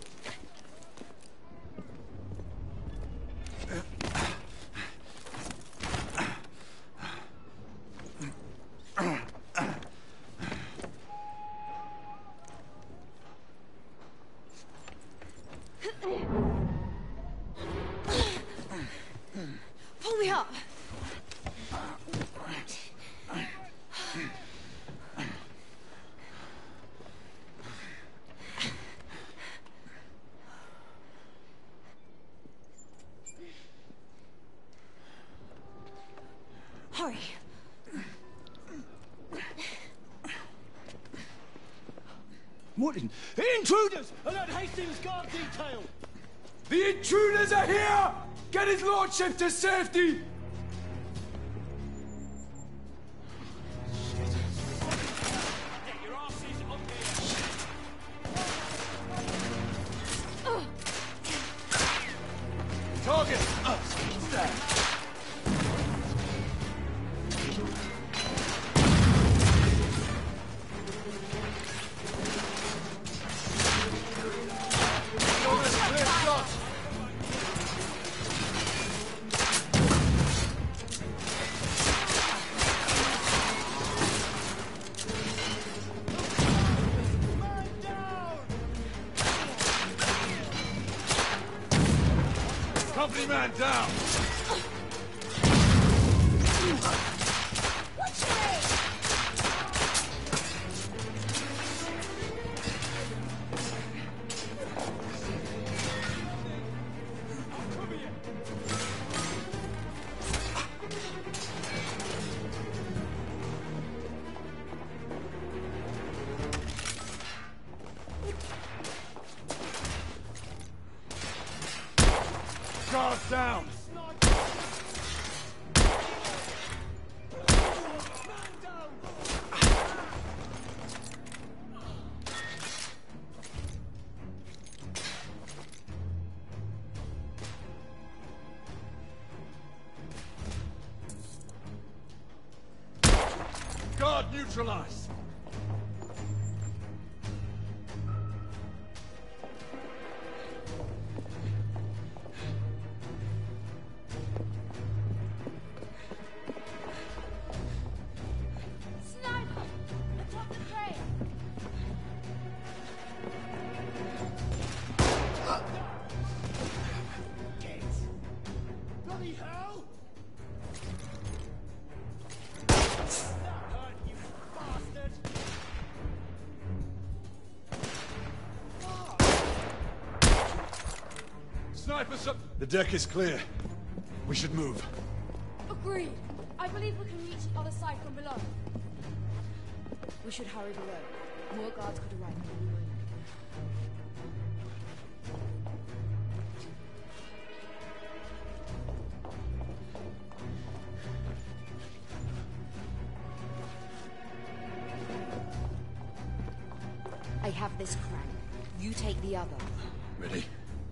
Pull me up! Hurry! Martin, intruders! Alert Hastings guard detail! The intruders are here! Get his lordship to safety! Target! Company man down! What's your name? Guards down! Guard neutralized! Sniper! Atop the crane! Bloody hell! Snipers up! The deck is clear. We should move. Agreed. I believe we can reach the other side from below. We should hurry below. More guards could arrive any moment. I have this crank. You take the other. Ready?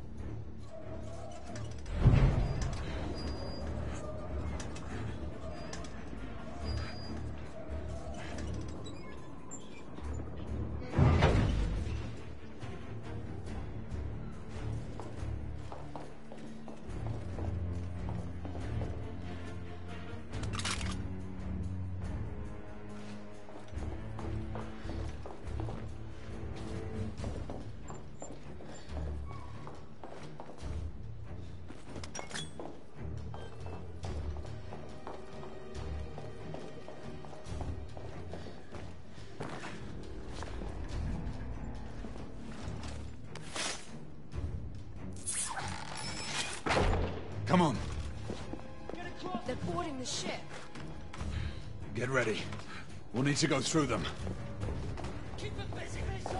Come on. They're boarding the ship. Get ready. We'll need to go through them. Keep it busy, miss!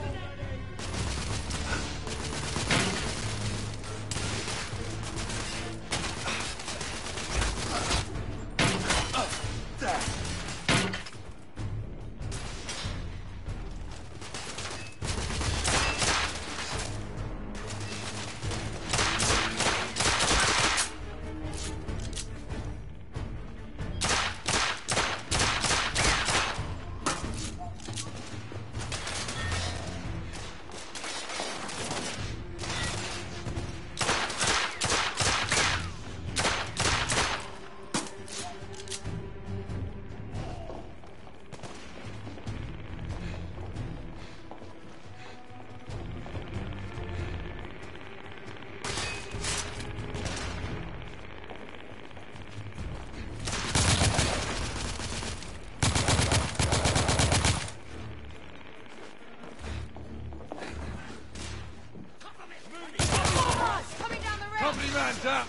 Company man down!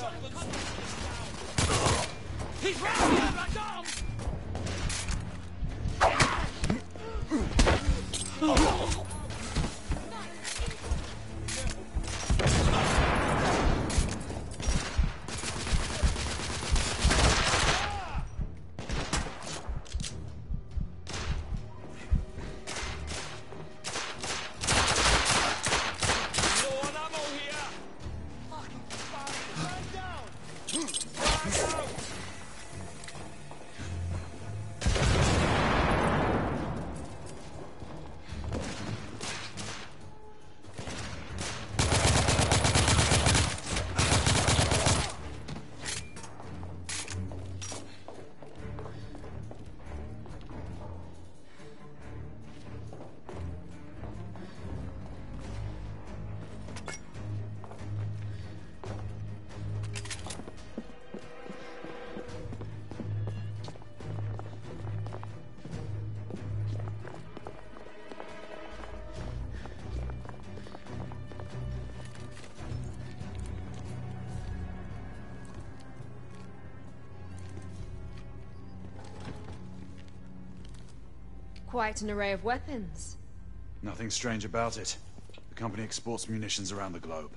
He's round! Arms! Quite an array of weapons. Nothing strange about it. The company exports munitions around the globe.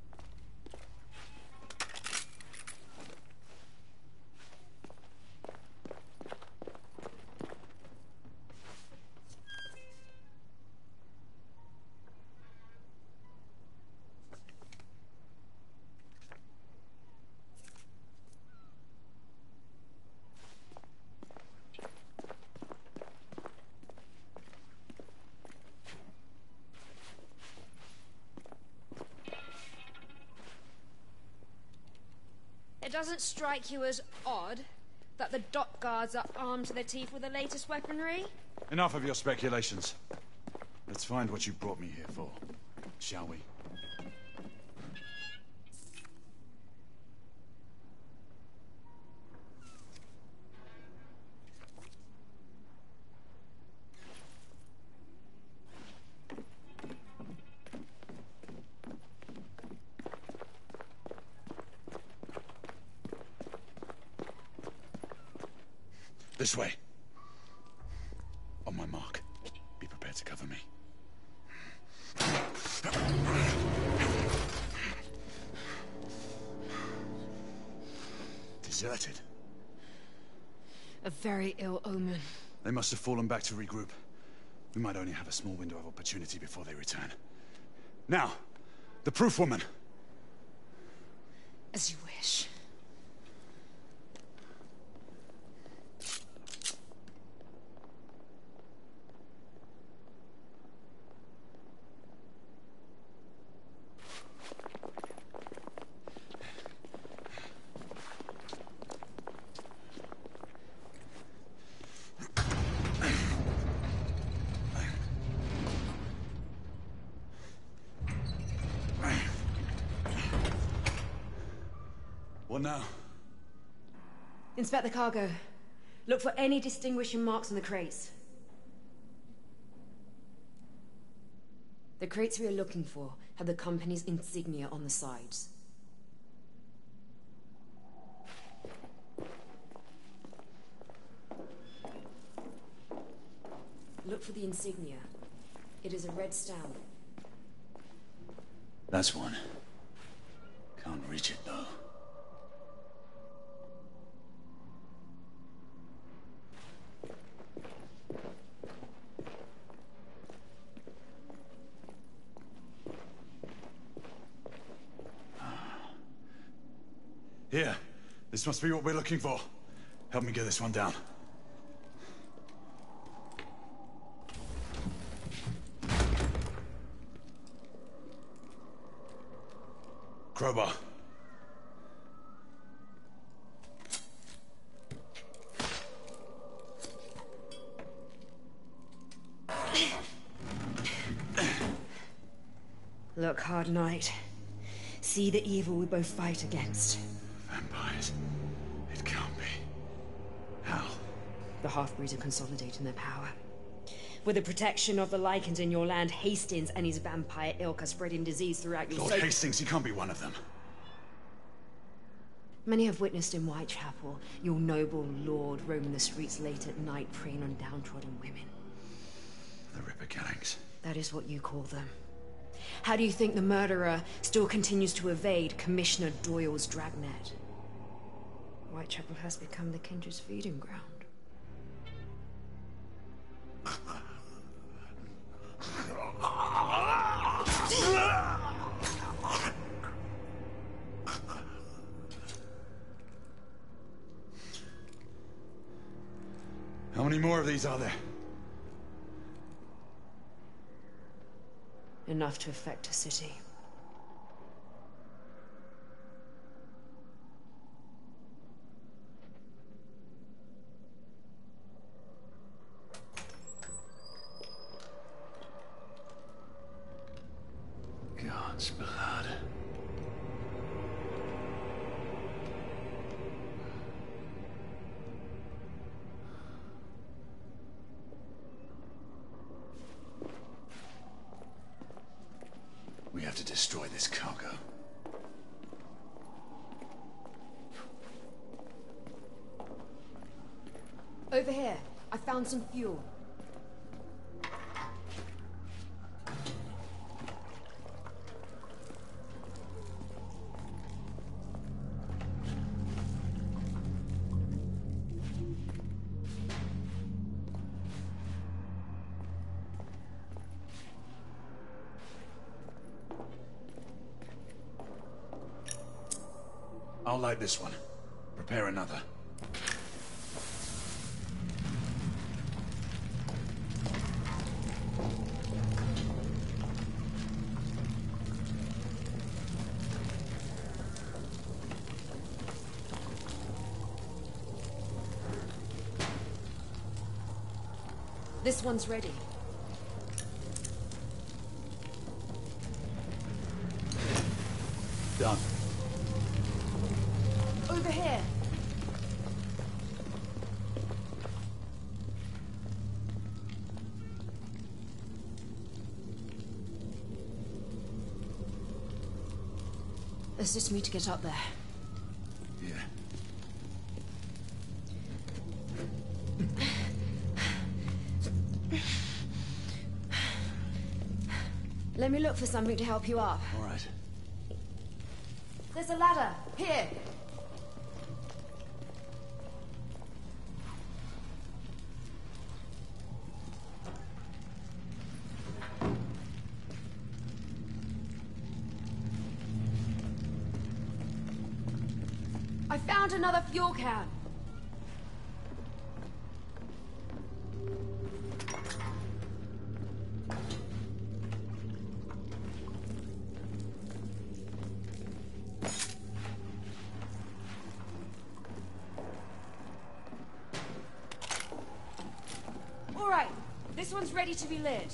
It doesn't strike you as odd that the dock guards are armed to the teeth with the latest weaponry? Enough of your speculations. Let's find what you brought me here for, shall we? This way. On my mark. Be prepared to cover me. Deserted. A very ill omen. They must have fallen back to regroup. We might only have a small window of opportunity before they return. Now, the proof woman. As you wish. What now? Inspect the cargo. Look for any distinguishing marks on the crates. The crates we are looking for have the company's insignia on the sides. Look for the insignia. It is a red stamp. That's one. Can't reach it, though. Here. This must be what we're looking for. Help me get this one down. Crowbar. Look, Hard Knight. See the evil we both fight against. Vampires. It can't be. How? The half-breeds are consolidating their power. With the protection of the Lycans in your land, Hastings and his vampire ilk are spreading disease throughout your Lord so Hastings, he can't be one of them. Many have witnessed in Whitechapel your noble lord roaming the streets late at night, preying on downtrodden women. The Ripper killings. That is what you call them. How do you think the murderer still continues to evade Commissioner Doyle's dragnet? Whitechapel has become the Kindred's feeding ground. How many more of these are there? Enough to affect a city. God's blood. We have to destroy this cargo. Over here, I found some fuel. I'll light this one. Prepare another. This one's ready. Done. Over here. Assist me to get up there. Yeah. Let me look for something to help you up. All right. There's a ladder. Here. I found another fuel can. All right, this one's ready to be lit.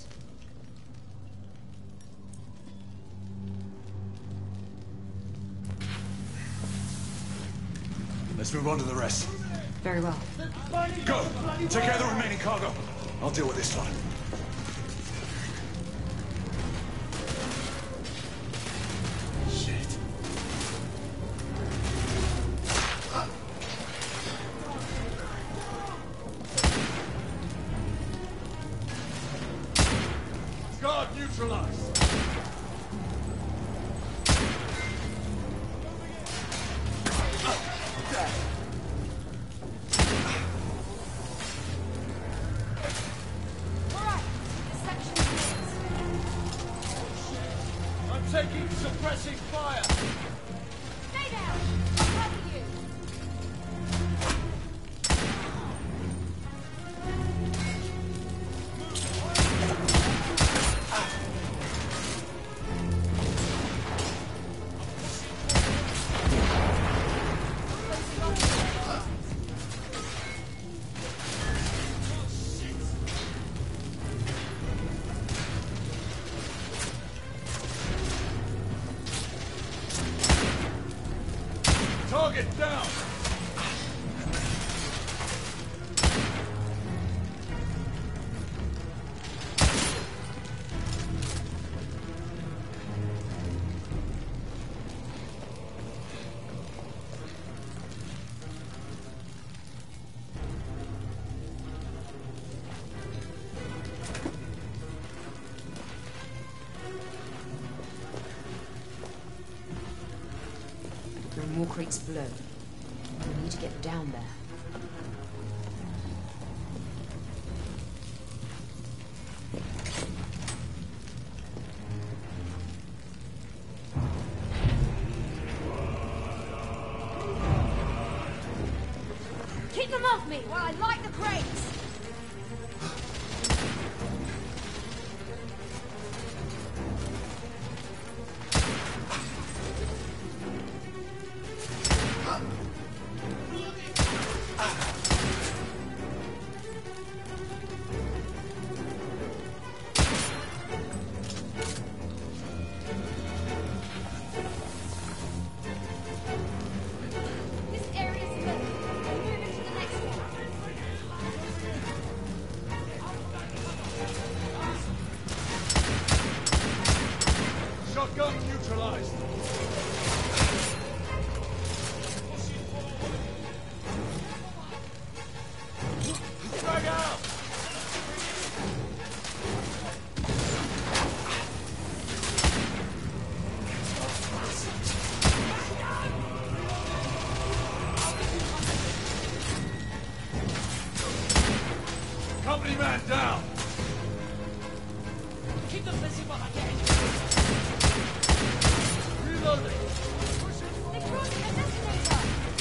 Let's move on to the rest. Very well. Go! Take care of the remaining cargo. I'll deal with this one. Shit. Guard neutralized. Taking suppressing fire! Stay down! I'm helping you! Target down! crate's below. We need to get down there. Keep them off me while I light the crates! Shotgun neutralized. Drag out! Company man down! Keep them busy while I get in. Reloading! They crossed a detonator!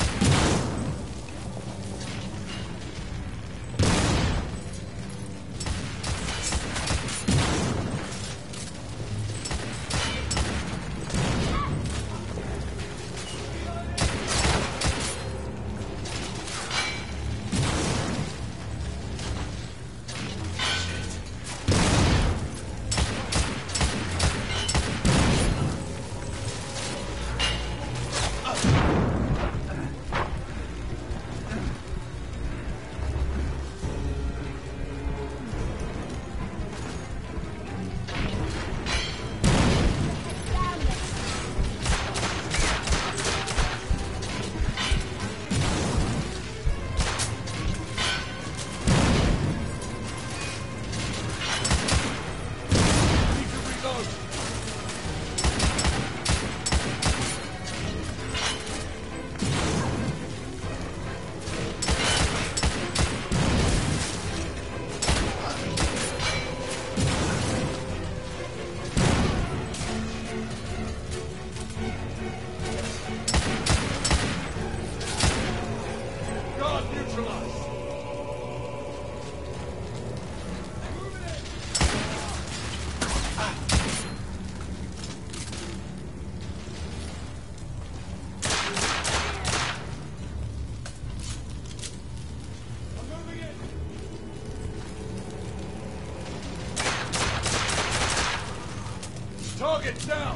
Target down!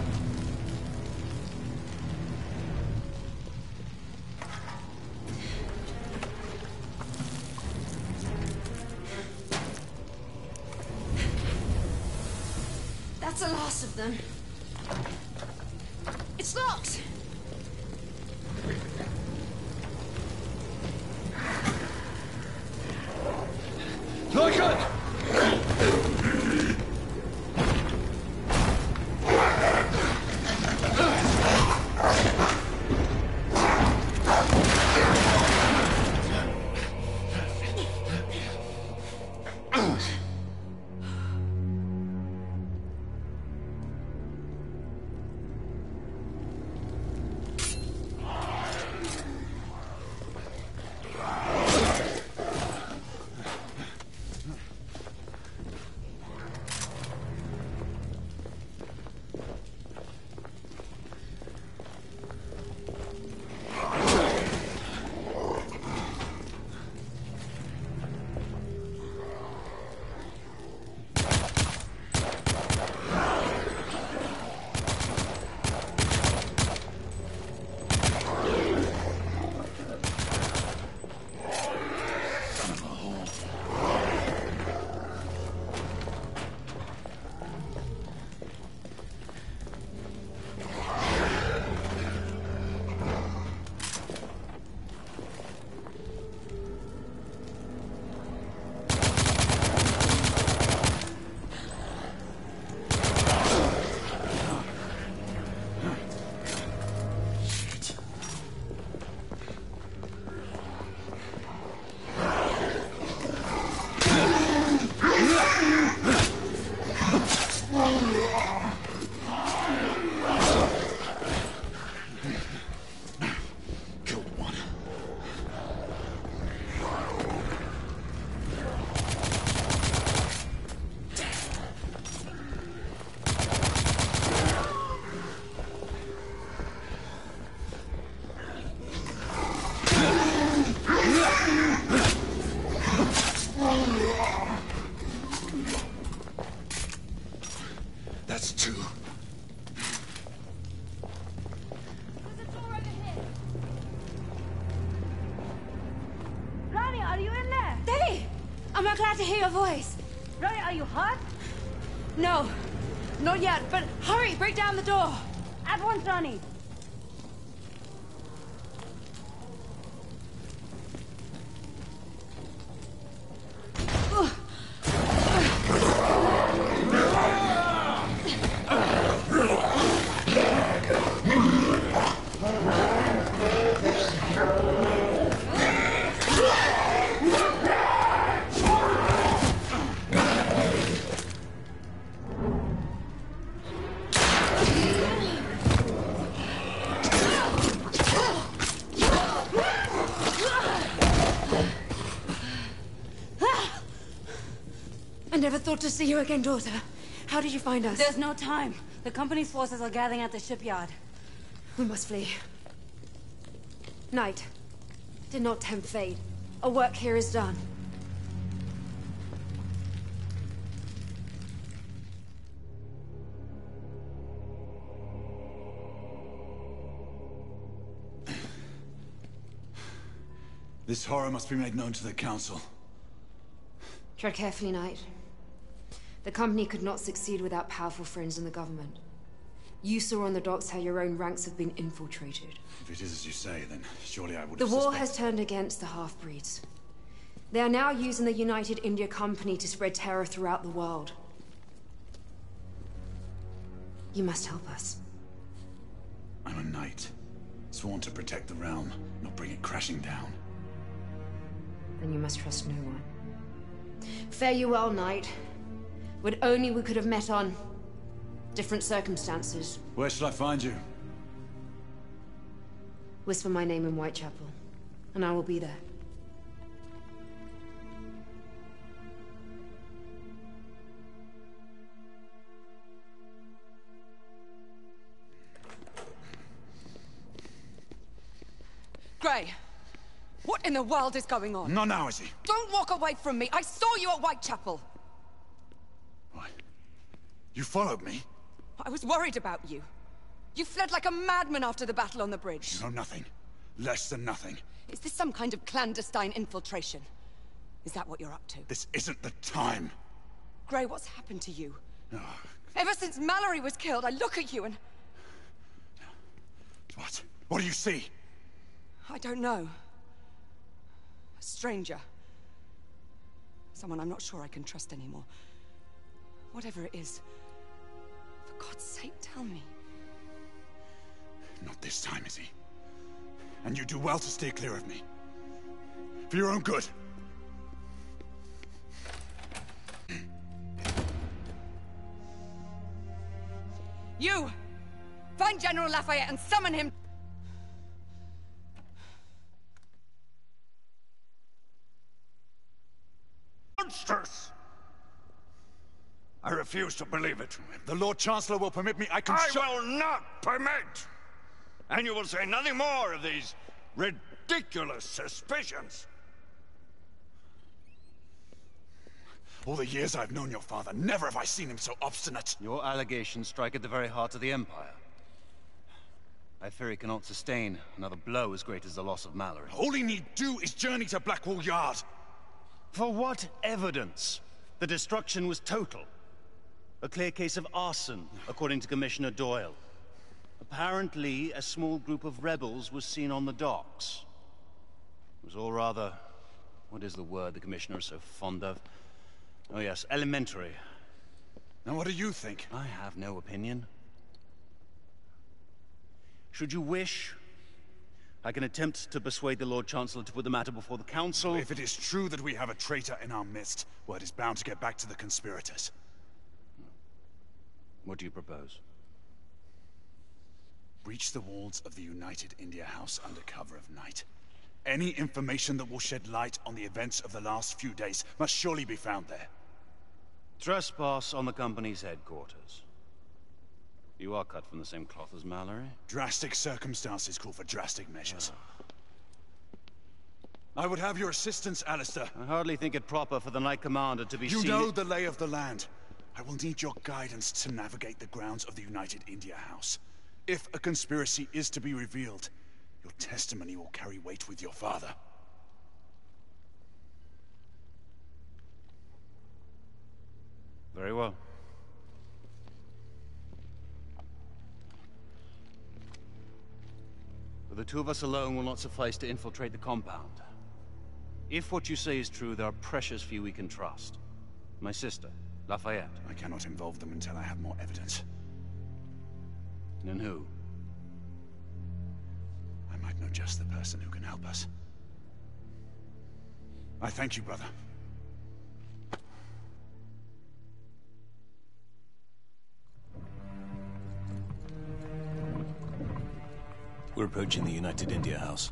That's the last of them. It's locked! Look it! That's two. Ronnie, are you in there? Lily! I'm glad to hear your voice. Ronnie, are you hurt? No, not yet, but hurry, break down the door. At once, Ronnie. I never thought to see you again, daughter. How did you find us? There's no time. The company's forces are gathering at the shipyard. We must flee. Knight, did not tempt fate. Our work here is done. This horror must be made known to the Council. Tread carefully, Knight. The company could not succeed without powerful friends in the government. You saw on the docks how your own ranks have been infiltrated. If it is as you say, then surely I would The have war suspected- has turned against the half-breeds. They are now using the United India Company to spread terror throughout the world. You must help us. I'm a knight, sworn to protect the realm, not bring it crashing down. Then you must trust no one. Fare you well, Knight. Would only we could have met on different circumstances. Where should I find you? Whisper my name in Whitechapel, and I will be there. Gray, what in the world is going on? Not now, is he? Don't walk away from me. I saw you at Whitechapel. You followed me? I was worried about you. You fled like a madman after the battle on the bridge. You know nothing. Less than nothing. Is this some kind of clandestine infiltration? Is that what you're up to? This isn't the time. Gray, what's happened to you? Oh. Ever since Mallory was killed, I look at you and... What? What do you see? I don't know. A stranger. Someone I'm not sure I can trust anymore. Whatever it is, for God's sake, tell me. Not this time, is he? And you do well to stay clear of me. For your own good. You! Find General Lafayette and summon him! Monsters! I refuse to believe it. If the Lord Chancellor will permit me, I can I show- will not permit! And you will say nothing more of these ridiculous suspicions. All the years I've known your father, never have I seen him so obstinate. Your allegations strike at the very heart of the Empire. I fear he cannot sustain another blow as great as the loss of Mallory. All he need do is journey to Blackwall Yard. For what evidence? The destruction was total. A clear case of arson, according to Commissioner Doyle. Apparently, a small group of rebels was seen on the docks. It was all rather... what is the word the Commissioner is so fond of? Oh yes, elementary. Now what do you think? I have no opinion. Should you wish, I can attempt to persuade the Lord Chancellor to put the matter before the Council. If it is true that we have a traitor in our midst, word is bound to get back to the conspirators. What do you propose? Breach the walls of the United India House under cover of night. Any information that will shed light on the events of the last few days must surely be found there. Trespass on the company's headquarters. You are cut from the same cloth as Mallory? Drastic circumstances call for drastic measures. I would have your assistance, Alistair. I hardly think it proper for the Knight Commander to be You seen... know the lay of the land. I will need your guidance to navigate the grounds of the United India House. If a conspiracy is to be revealed, your testimony will carry weight with your father. Very well. But the two of us alone will not suffice to infiltrate the compound. If what you say is true, there are precious few we can trust. My sister, Lafayette. I cannot involve them until I have more evidence. And who? I might know just the person who can help us. I thank you, brother. We're approaching the United India House.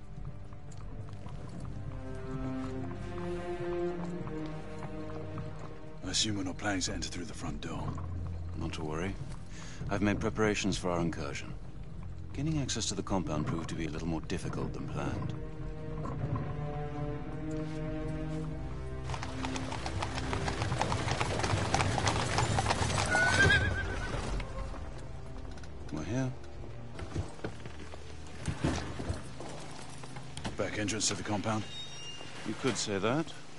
I assume we're not planning to enter through the front door. Not to worry. I've made preparations for our incursion. Gaining access to the compound proved to be a little more difficult than planned. We're here. Back entrance to the compound? You could say that.